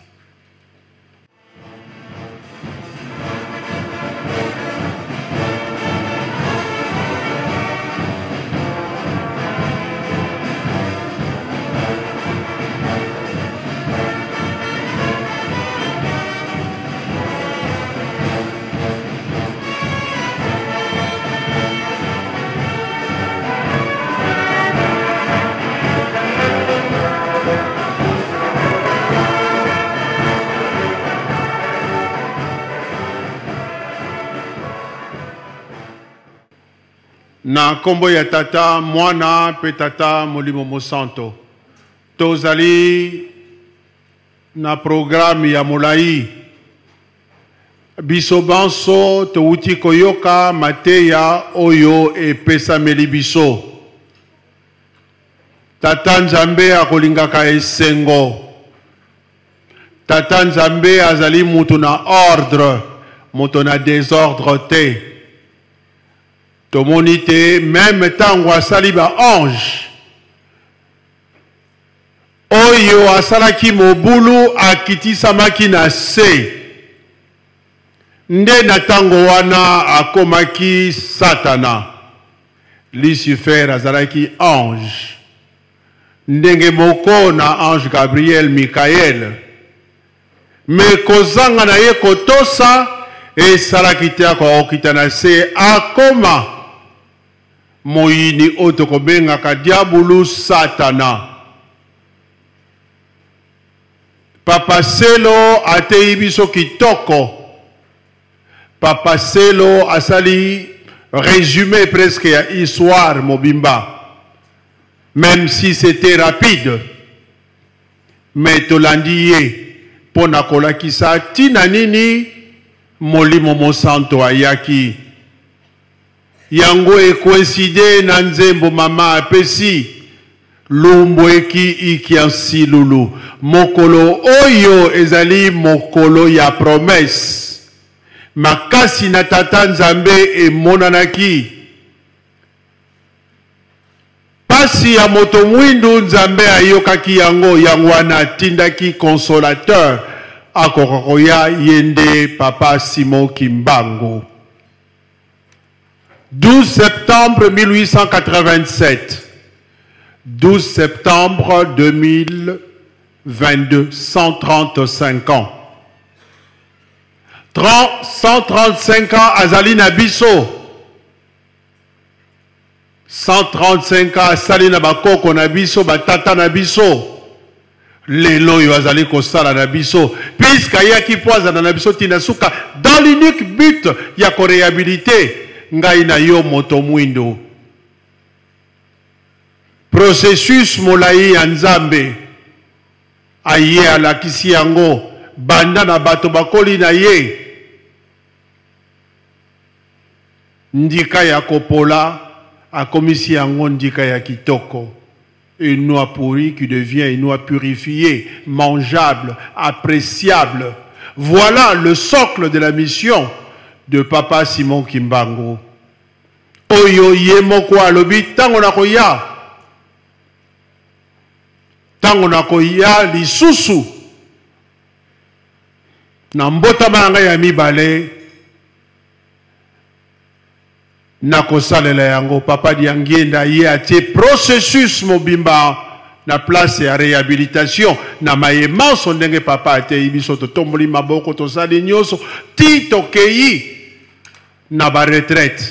Na kombo ya tata mwana pe tata molimo mosanto tozali na programme ya molai biso banso touti koyoka mateya oyo epesameli biso tata nzambe akolingaka esengo tata nzambe azali mutu na ordre mutu na désordre te Tomonite, même tango asali ba ange. Oyo asalaki mobulu akiti samaki na se. Nde na tango wana akomaki Satana. Lucifer azalaki ange. Ndenge moko na ange Gabriel, Michael. Me kozanga na ye kotosa esalaki te akokita na se akoma. Moyini otokobengaka diabulu Satana. Papa Selo atei biso kitoko. Papa Selo asali résumé presque ya histoire mobimba. Même si c'était rapide. Mais tolandiye pona kolakisa tina nini molimo mosanto ayaki. Yango e coïncide na nzembo mama apesi lumbo eki ikiansi lulu mokolo oyo ezali mokolo ya promesse makasi na tata nzambe emonanaki pasi ya moto mwindu nzambe ayokaki yango wana atindaki consolateur akokoya yende papa Simon Kimbangu. 12 septembre 1887, 12 septembre 2022, 135 ans. 135 ans Azali Nabiso. 135 ans Azali Nabakoko Nabiso, Batata Nabiso. Lelo yo Azali Kosala Nabiso. Puisque Yaki Poaza Nabiso Tinasuka, dans l'unique but, il y a ko réhabilité. Ngaina yo moto mwindo. Processus molai Anzambe. Aye alakisi yango. Banda na bato bakoli na ye. Ndika ya kopola a komisi yango ndika ya kitoko. Une noix pourrie qui devient une noix purifiée, mangeable, appréciable. Voilà le socle de la mission de Papa Simon Kimbangu. Oyo yemoko alobi tango na koya. Tango na koya lisusu. Na mbota manga ya mibale. Na kosalela yango papa diangenda ye atie processus mobimba na place ya réhabilitation na mayema sondenge papa ate ibiso to tomboli maboko to sali nyoso ti tokei na ba retraite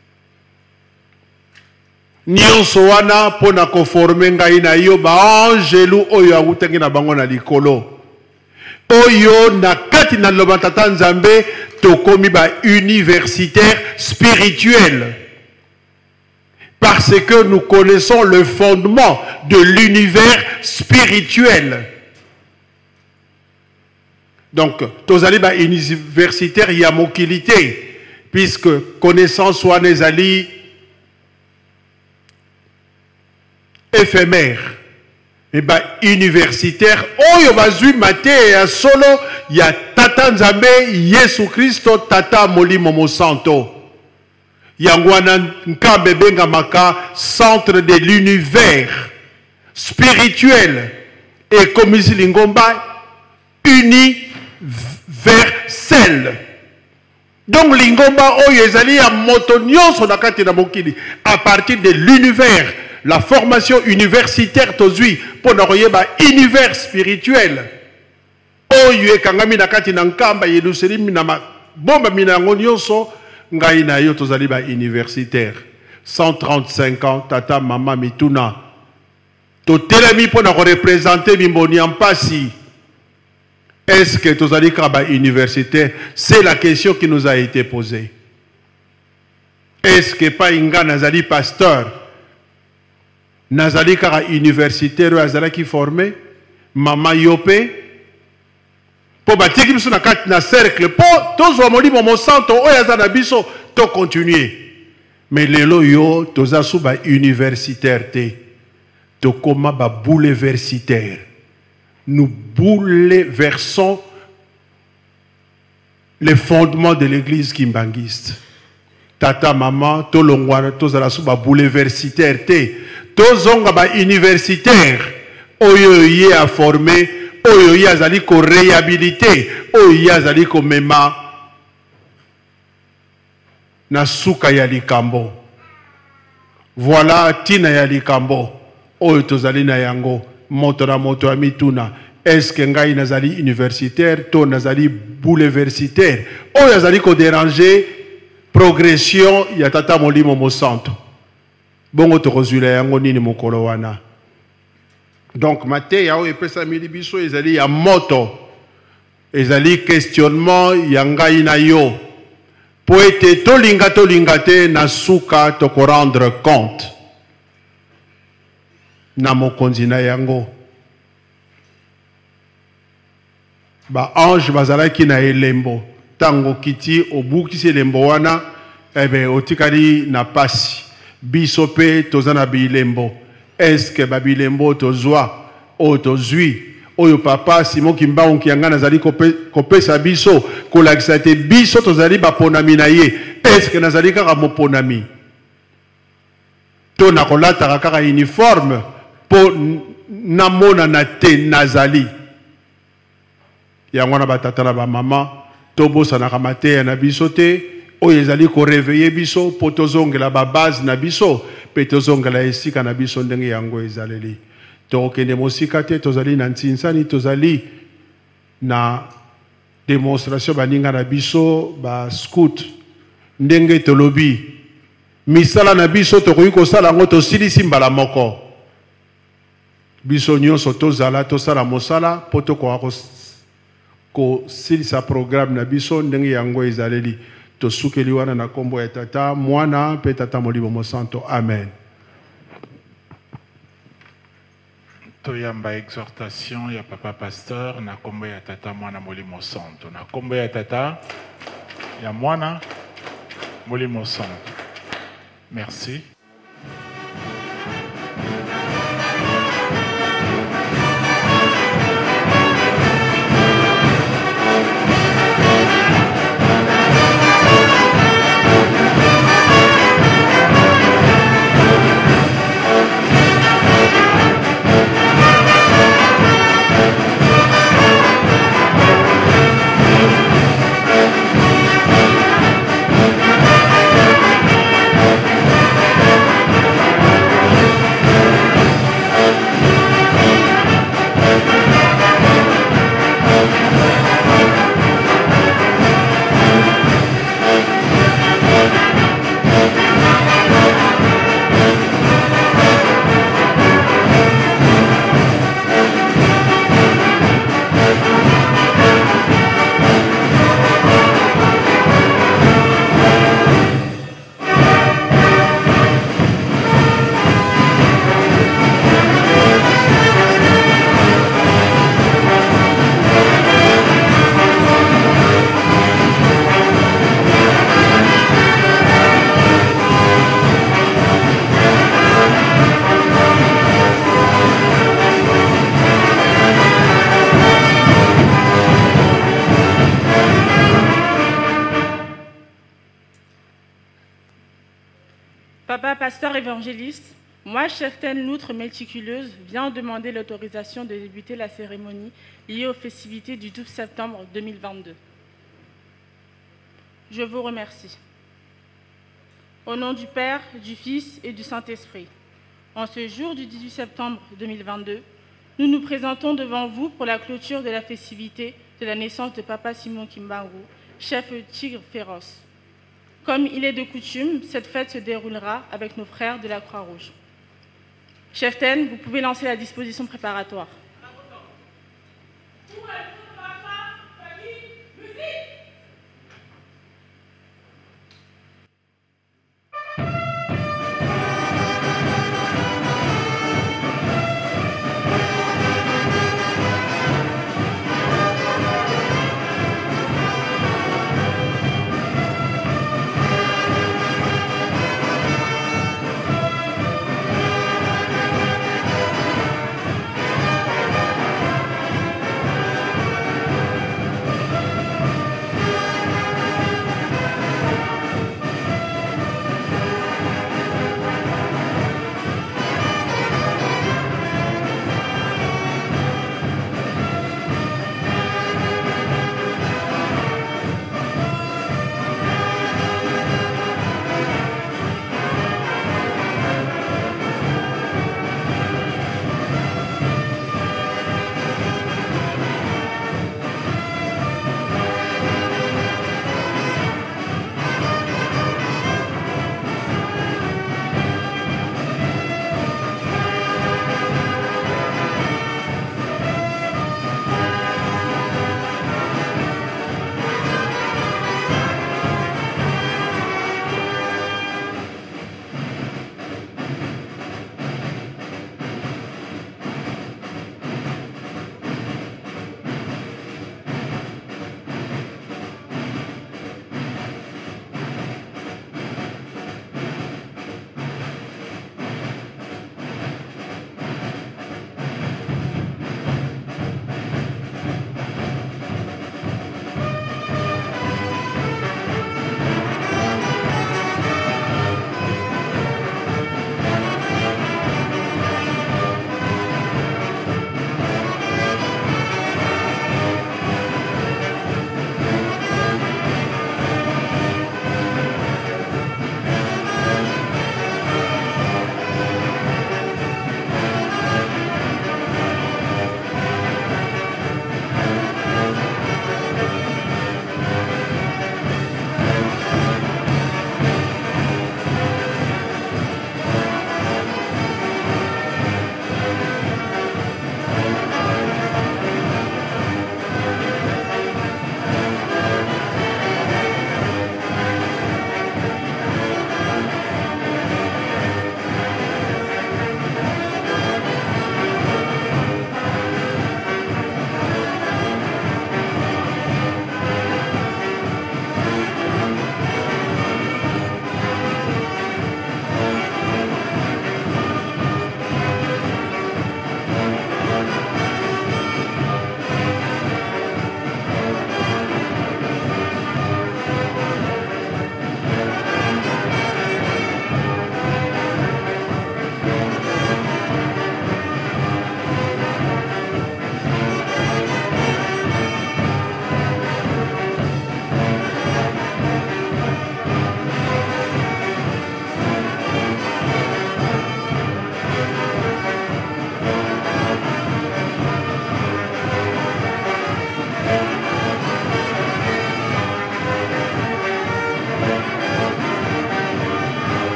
nyonso wana pona ko former ngai na yo ba angelu oyo awutengi na bango na likolo oyo na kati na lobantata nzambe tokomi ba universitaire spirituel. Parce que nous connaissons le fondement de l'univers spirituel. Donc, tozali ba universitaire ya mokilité, puisque connaissance soit nezali éphémère. Et bah universitaire oyo bazui mate ya solo ya tata nzambe Yesu Kristo tata molimo mosanto yangwana nkambe benga maka centre de l'univers spirituel et comme ici lingomba universel. Donc lingomba oyo ezali ya moto nyonso na kati na mokili à partir de l'univers. La formation universitaire tozui pour n'aroyeba univers spirituel. Oyo kangami na kati na nkamba Yerusalem na bomba minango nyonso ngai na yo tozali ba universitaire. 135 ans tata mama mituna. Totelemi pour na représenter bimboni en pasi. Est-ce que tozali kaba universitaire? C'est la question qui nous a été posée. Est-ce que pas inga nazali pasteur? Nazali kara universitaire azala ki formé mama yope po batiki biso na kati na cercle po tozwa molimo mosanto oyo azana biso to continuer mais lelo yo toza su ba universitaire te to koma ba bouleversitaire nous bouleversons les fondements de l'église kimbangiste tata maman to longwana tozala su ba bouleversitaire te tozonga ba universitaire oyo ye a formé oyo ye azali ko réhabilité oyo ye azali ko mema na suka ya likambo. Voilà tina ya likambo oyo tozali na yango moto na moto amituna. Est-ce que ngai nazali universitaire to nazali bouleversitaire oyo azali ko déranger progression ya tata molimo mosanto. Bongo tokozula yango nini mokolo wana. Donc mate yao epesa milibiso ezali ya moto. Ezali questionnement ya ngai na yo. Po ete tolinga te na suka toko rendre compte. Na mokonzi na yango. Ba ange bazalaki na elembo. Tango kiti obukisi elembo wana ebe otikali na pasi. Bisope tozana bilembo. Est-ce que babilembo tozwa o tozui oyo papa Simon Kimbangu kianga nazali kopesa biso kolakisa te biso tozali baponami na ye. Est-ce que nazali kaka moponami to na kolata kaka uniforme po namona na te nazali yango na batata na ba mama tobosa na kamate na biso te oyo ezali ko réveiller biso po tozongela ba base na biso mpe tozongela esika na biso ndenge yango ezaleli. Tokende mosika te tozali na ntinsani tozali na démonstration baninga na biso ba scout ndenge tolobi misala na biso tokoki kosala ngo tosilisi mbala moko. Biso nyonso tozala tosala mosala po tokoka kosilisa programme na biso ndenge yango ezaleli. Tosukeli wana na kombo ya Tata Mwana mpe Tata Molimo Mosanto. Amen. Toyamba exhortation ya papa pasteur na kombo ya Tata Mwana Molimo Santo. Na kombo ya Tata ya Mwana Molimo Santo. Merci. Papa pasteur évangéliste, moi, Cheftaine Loutre méticuleuse, viens demander l'autorisation de débuter la cérémonie liée aux festivités du 12 septembre 2022. Je vous remercie. Au nom du Père, du Fils et du Saint-Esprit, en ce jour du 18 septembre 2022, nous nous présentons devant vous pour la clôture de la festivité de la naissance de Papa Simon Kimbangu, chef tigre féroce. Comme il est de coutume, cette fête se déroulera avec nos frères de la Croix-Rouge. Cheftaine, vous pouvez lancer la disposition préparatoire.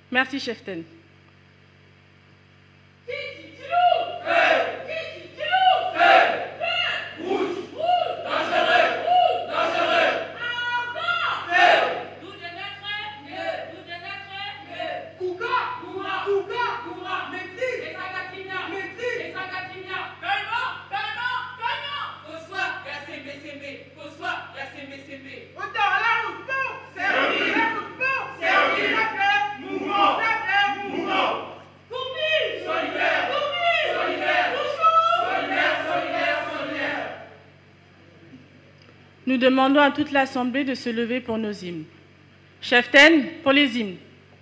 Merci, Cheften. Nous demandons à toute l'Assemblée de se lever pour nos hymnes. Cheften, pour les hymnes.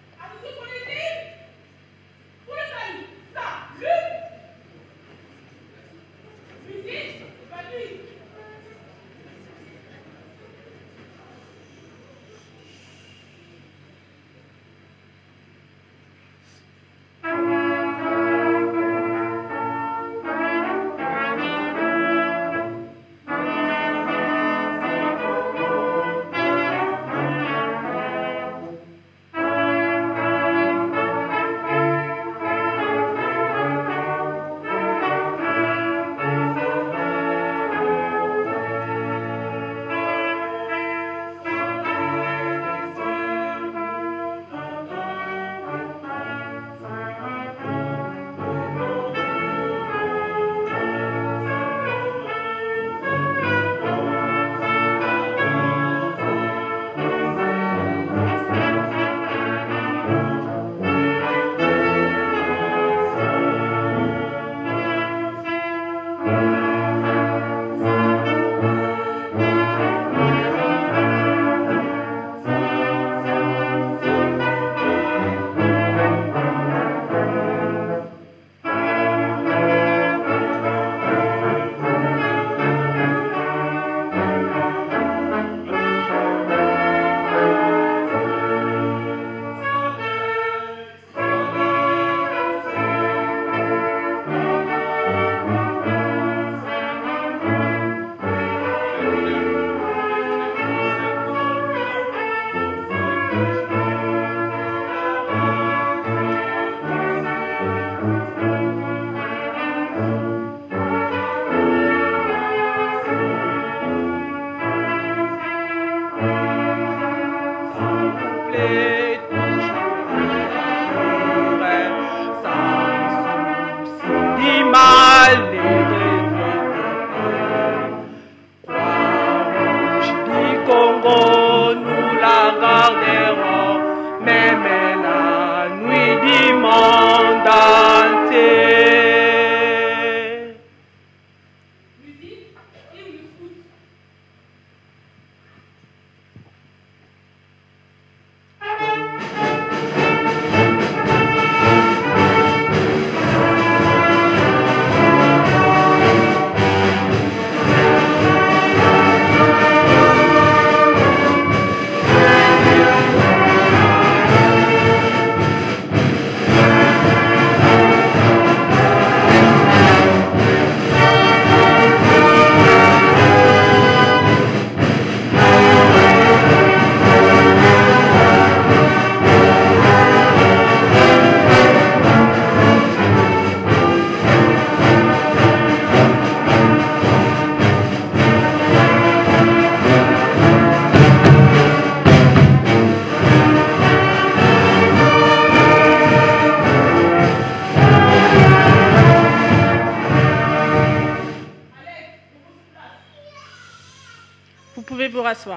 Vous rasseoir.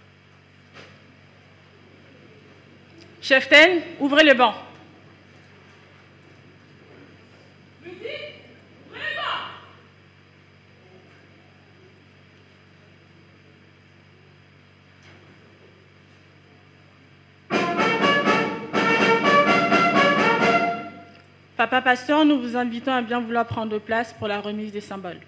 Cheften, ouvrez le banc. Papa Pasteur, nous vous invitons à bien vouloir prendre place pour la remise des symboles.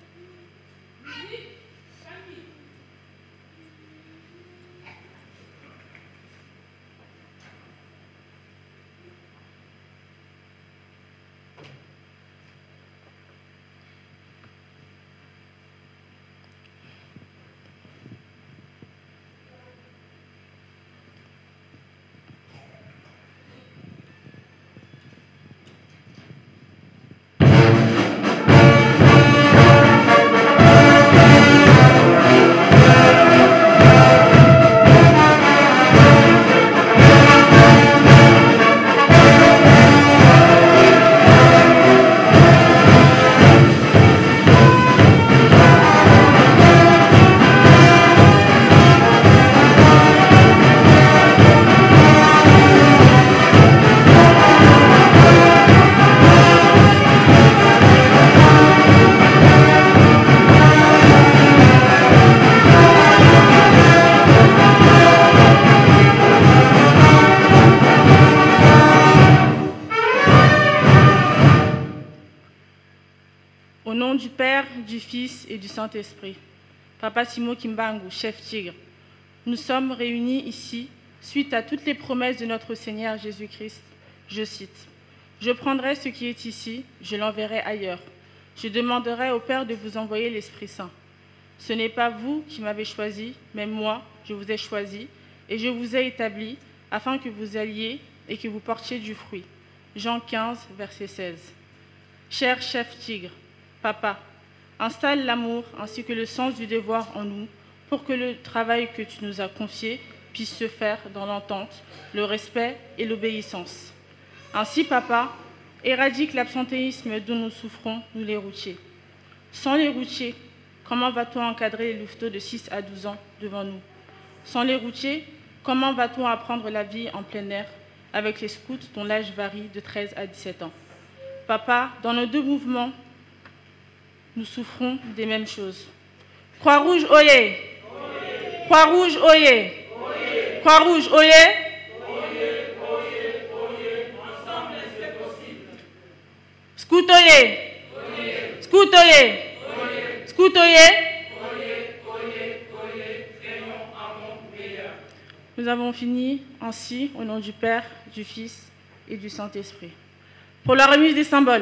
du Fils et du Saint-Esprit. Papa Simo Kimbangu, chef Tigre, nous sommes réunis ici suite à toutes les promesses de notre Seigneur Jésus-Christ. Je cite, « Je prendrai ce qui est ici, je l'enverrai ailleurs. Je demanderai au Père de vous envoyer l'Esprit Saint. Ce n'est pas vous qui m'avez choisi, mais moi, je vous ai choisi et je vous ai établi afin que vous alliez et que vous portiez du fruit. » Jean 15, verset 16. Cher chef Tigre, Papa, installe l'amour ainsi que le sens du devoir en nous pour que le travail que tu nous as confié puisse se faire dans l'entente, le respect et l'obéissance. Ainsi, Papa, éradique l'absentéisme dont nous souffrons, nous les routiers. Sans les routiers, comment va-t-on encadrer les louveteaux de 6 à 12 ans devant nous? Sans les routiers, comment va-t-on apprendre la vie en plein air avec les scouts dont l'âge varie de 13 à 17 ans? Papa, dans nos deux mouvements, nous souffrons des mêmes choses. Croix-Rouge, oyez! Croix-Rouge, oyez! Croix-Rouge, oyez! Scout, oyez! Scout, oyez! Scout, oyez! Nous avons fini ainsi au nom du Père, du Fils et du Saint-Esprit. Pour la remise des symboles.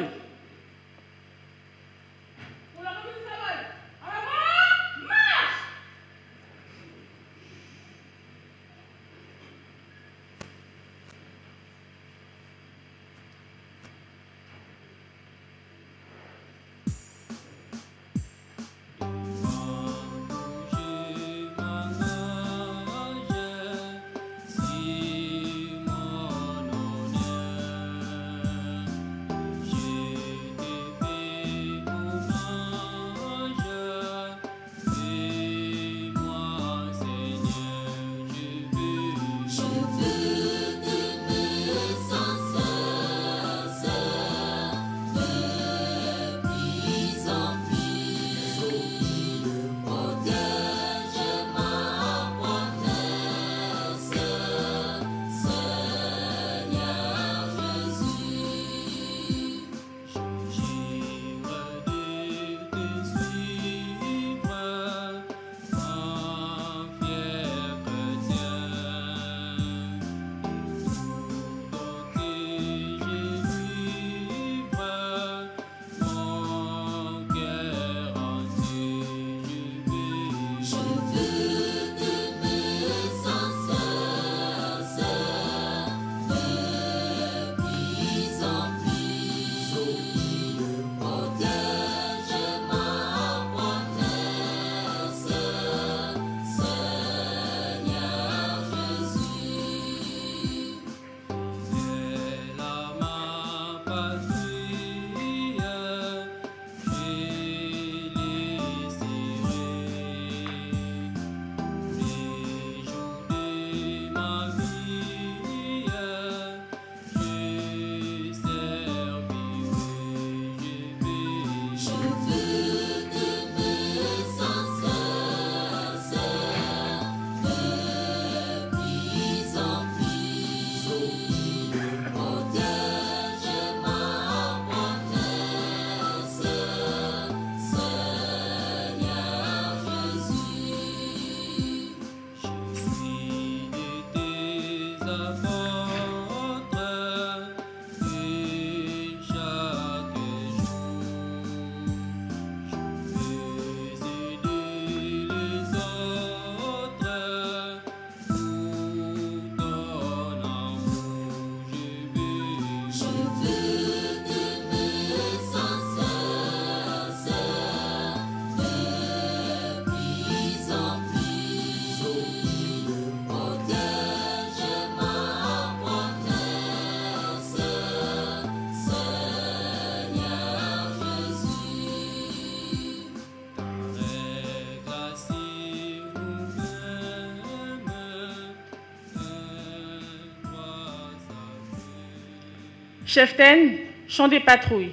Cheftaine, chant des patrouilles.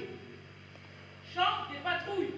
Chant des patrouilles.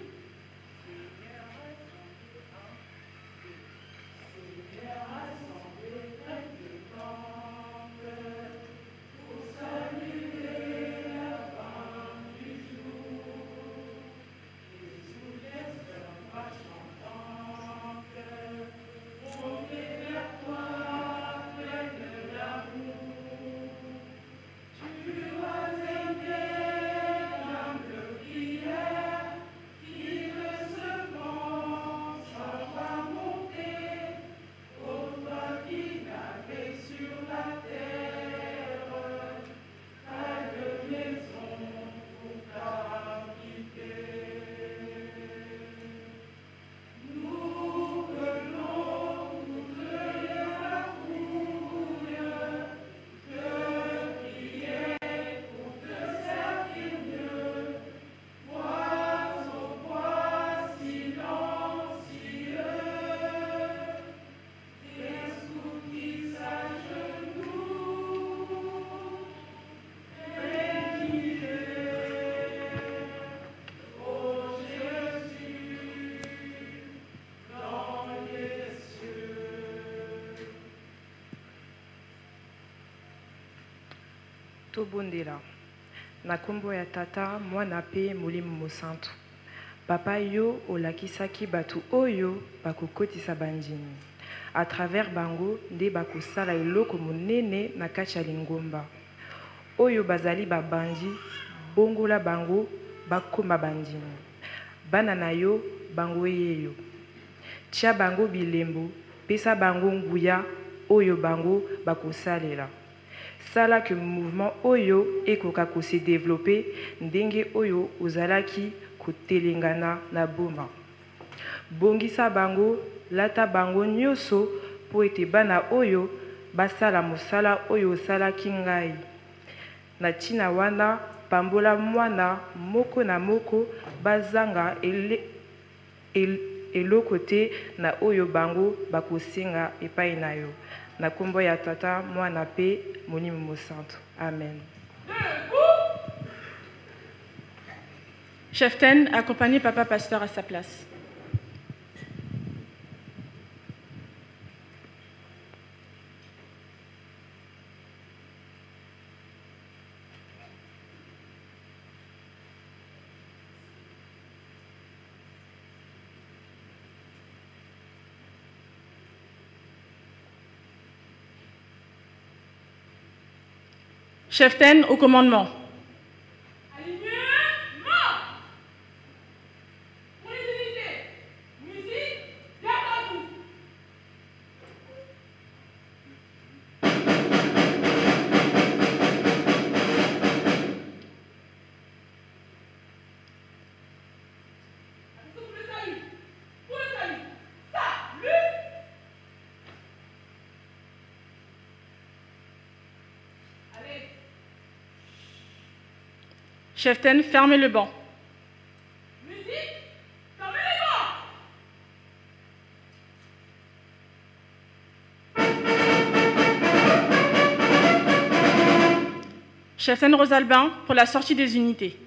Tobondela. Na kombo ya tata mwana pe molimo mosantu. Papa yo olakisaki batu oyo bakokotisa bandimi. À travers bango nde bakosala eloko monene na kati ya lingomba. Oyo bazali babandi bongola bango bakoma bandimi. Bana na yo bango yeyo. Tia bango bilembo pesa bango nguya oyo bango bakosalela. Sala que mouvement oyo ekoka ko se développer ndenge oyo ozalaki kotelengana na boma. Bongisa bango lata bango nyoso po ete bana oyo basala mosala oyo osalaki ngai. Na tina wana pambola mwana moko na moko bazanga eloko te na oyo bango bakosenga epai na yo. Na kombo ya tata mwana pe molimo mosantu. Amen. Cheftaine, accompagnez Papa Pasteur à sa place. Cheftaine au commandement. Cheftaine, fermez le banc. Musique, fermez le banc. Cheftaine Rosalbin pour la sortie des unités.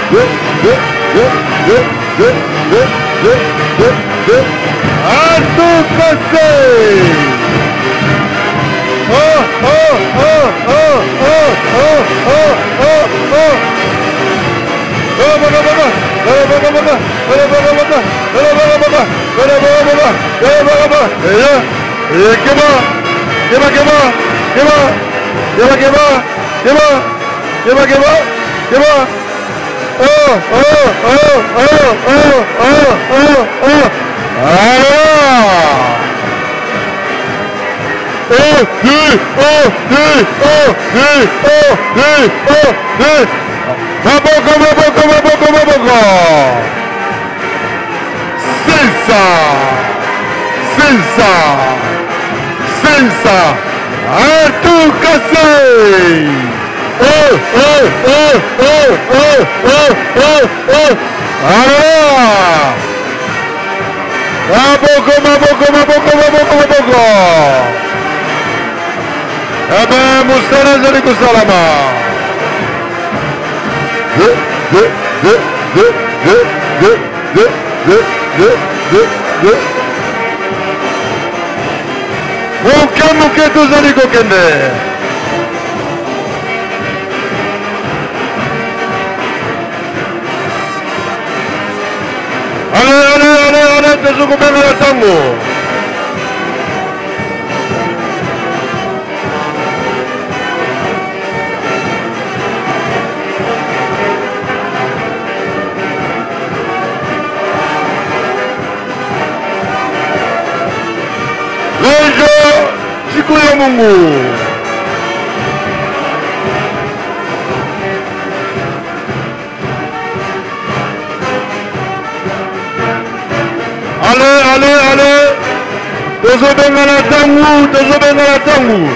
À tout casser. Oh, oh, oh, oh, oh, oh, oh, oh, oh. Senza, à tout casser. Oh, oh, oh, oh, oh, oh, oh, oh. Alors, maboko. Eh ben, Moussala Zali Koussalama. Muke tozali kokende. Allez, tozokobela na tango. Chikuya Mungu. Allez. Tozobenga na tangu.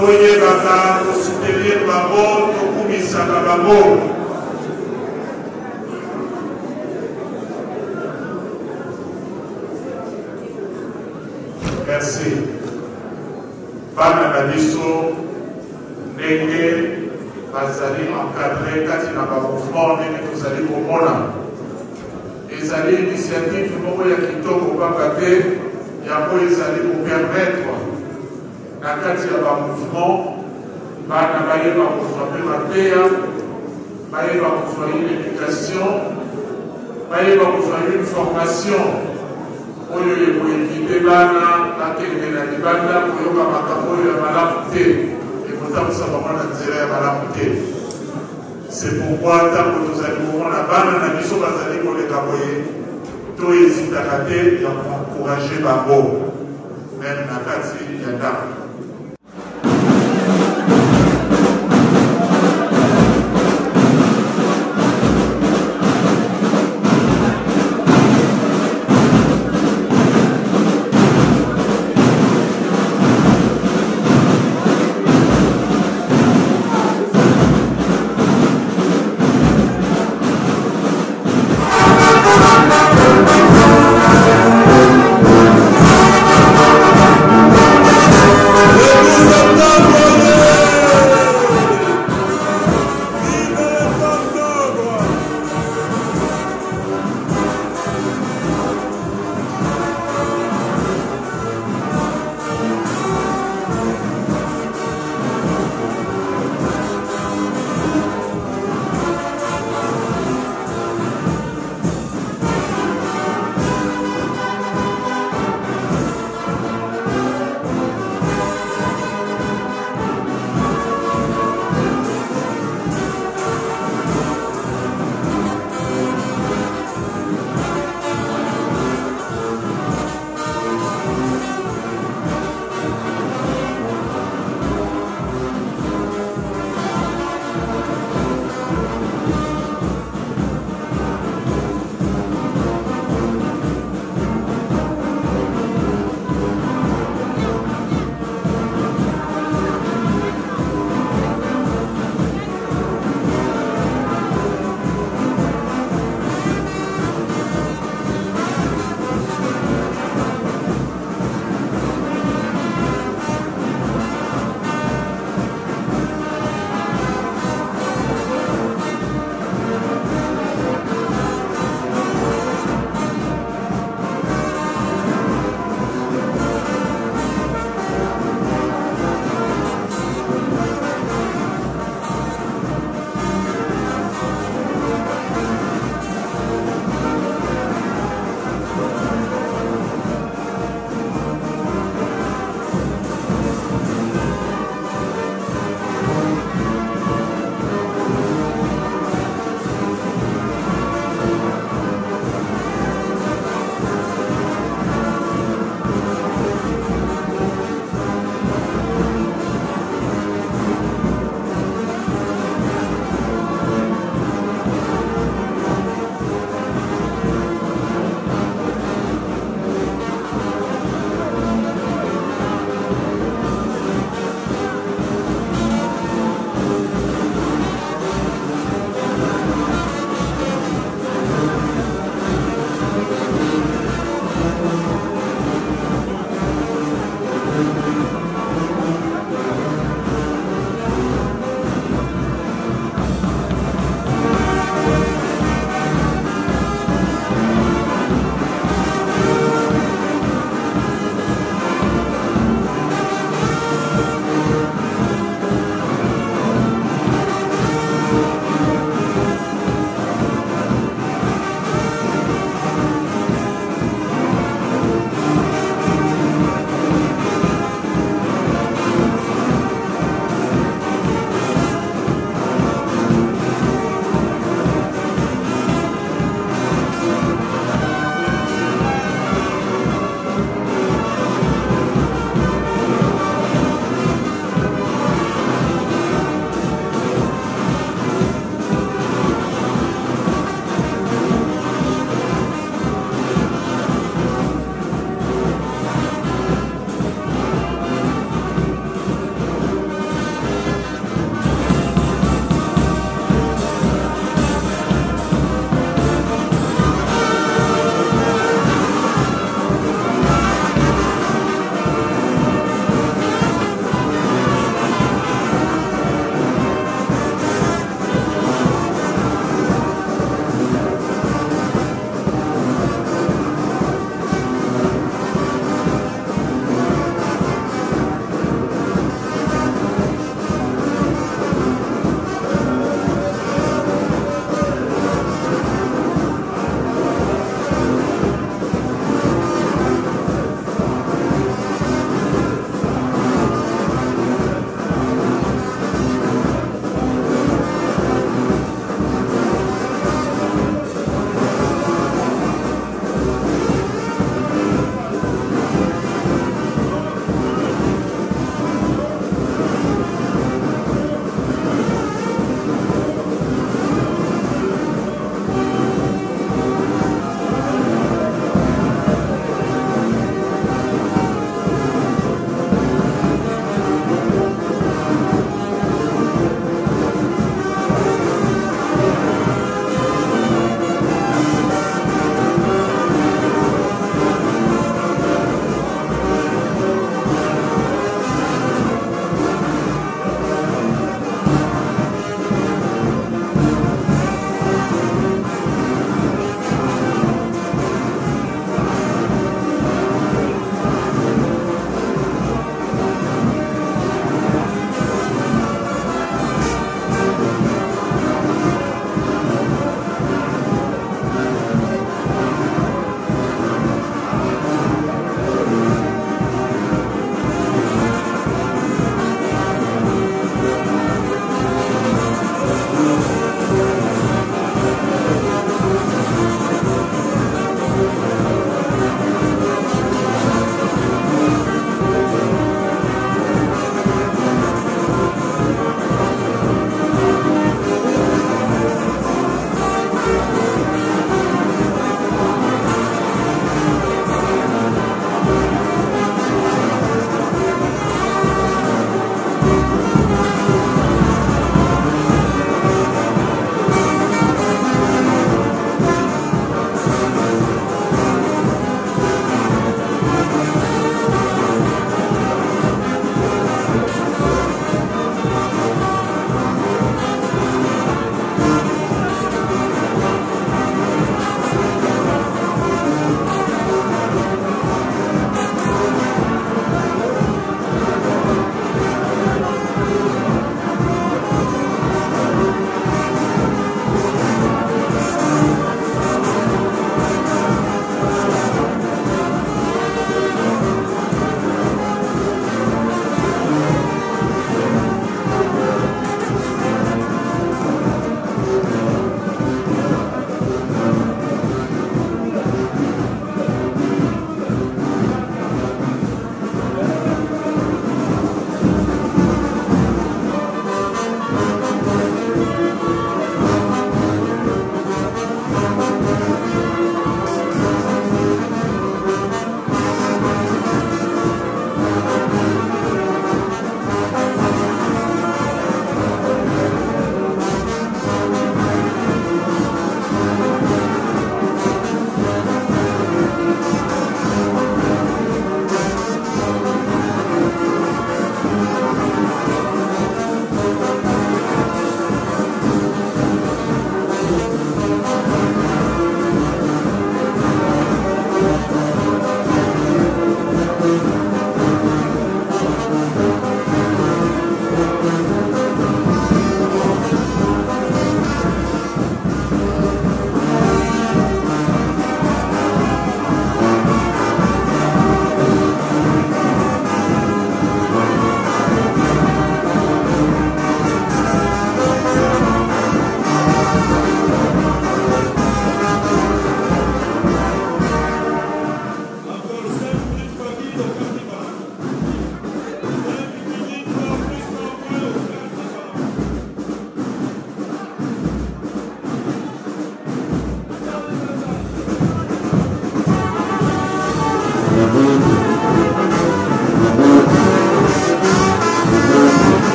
toyebaka kosoutenir bango tokumisaka bango. Merci. Bana na biso ndenge bazali encadré kati na bamouvement ndenge tozali komona ezali initiative moko ya kitoko kaka te yango ezali kopermettre na kati ya bamouvement bana bayeba kozwa mpe mateya bayeba kozwa une éducation bayeba kozwa une formation oyo ekoekite bana bakende na libanda koyoka makambo oyo ya malamu te ekotambusa bango na nzela ya malamu te. C'est pourquoi ntango tozali komona bana na biso bazali koleka boye toezitaka te ya koencourage bango meme na kati ya ndako.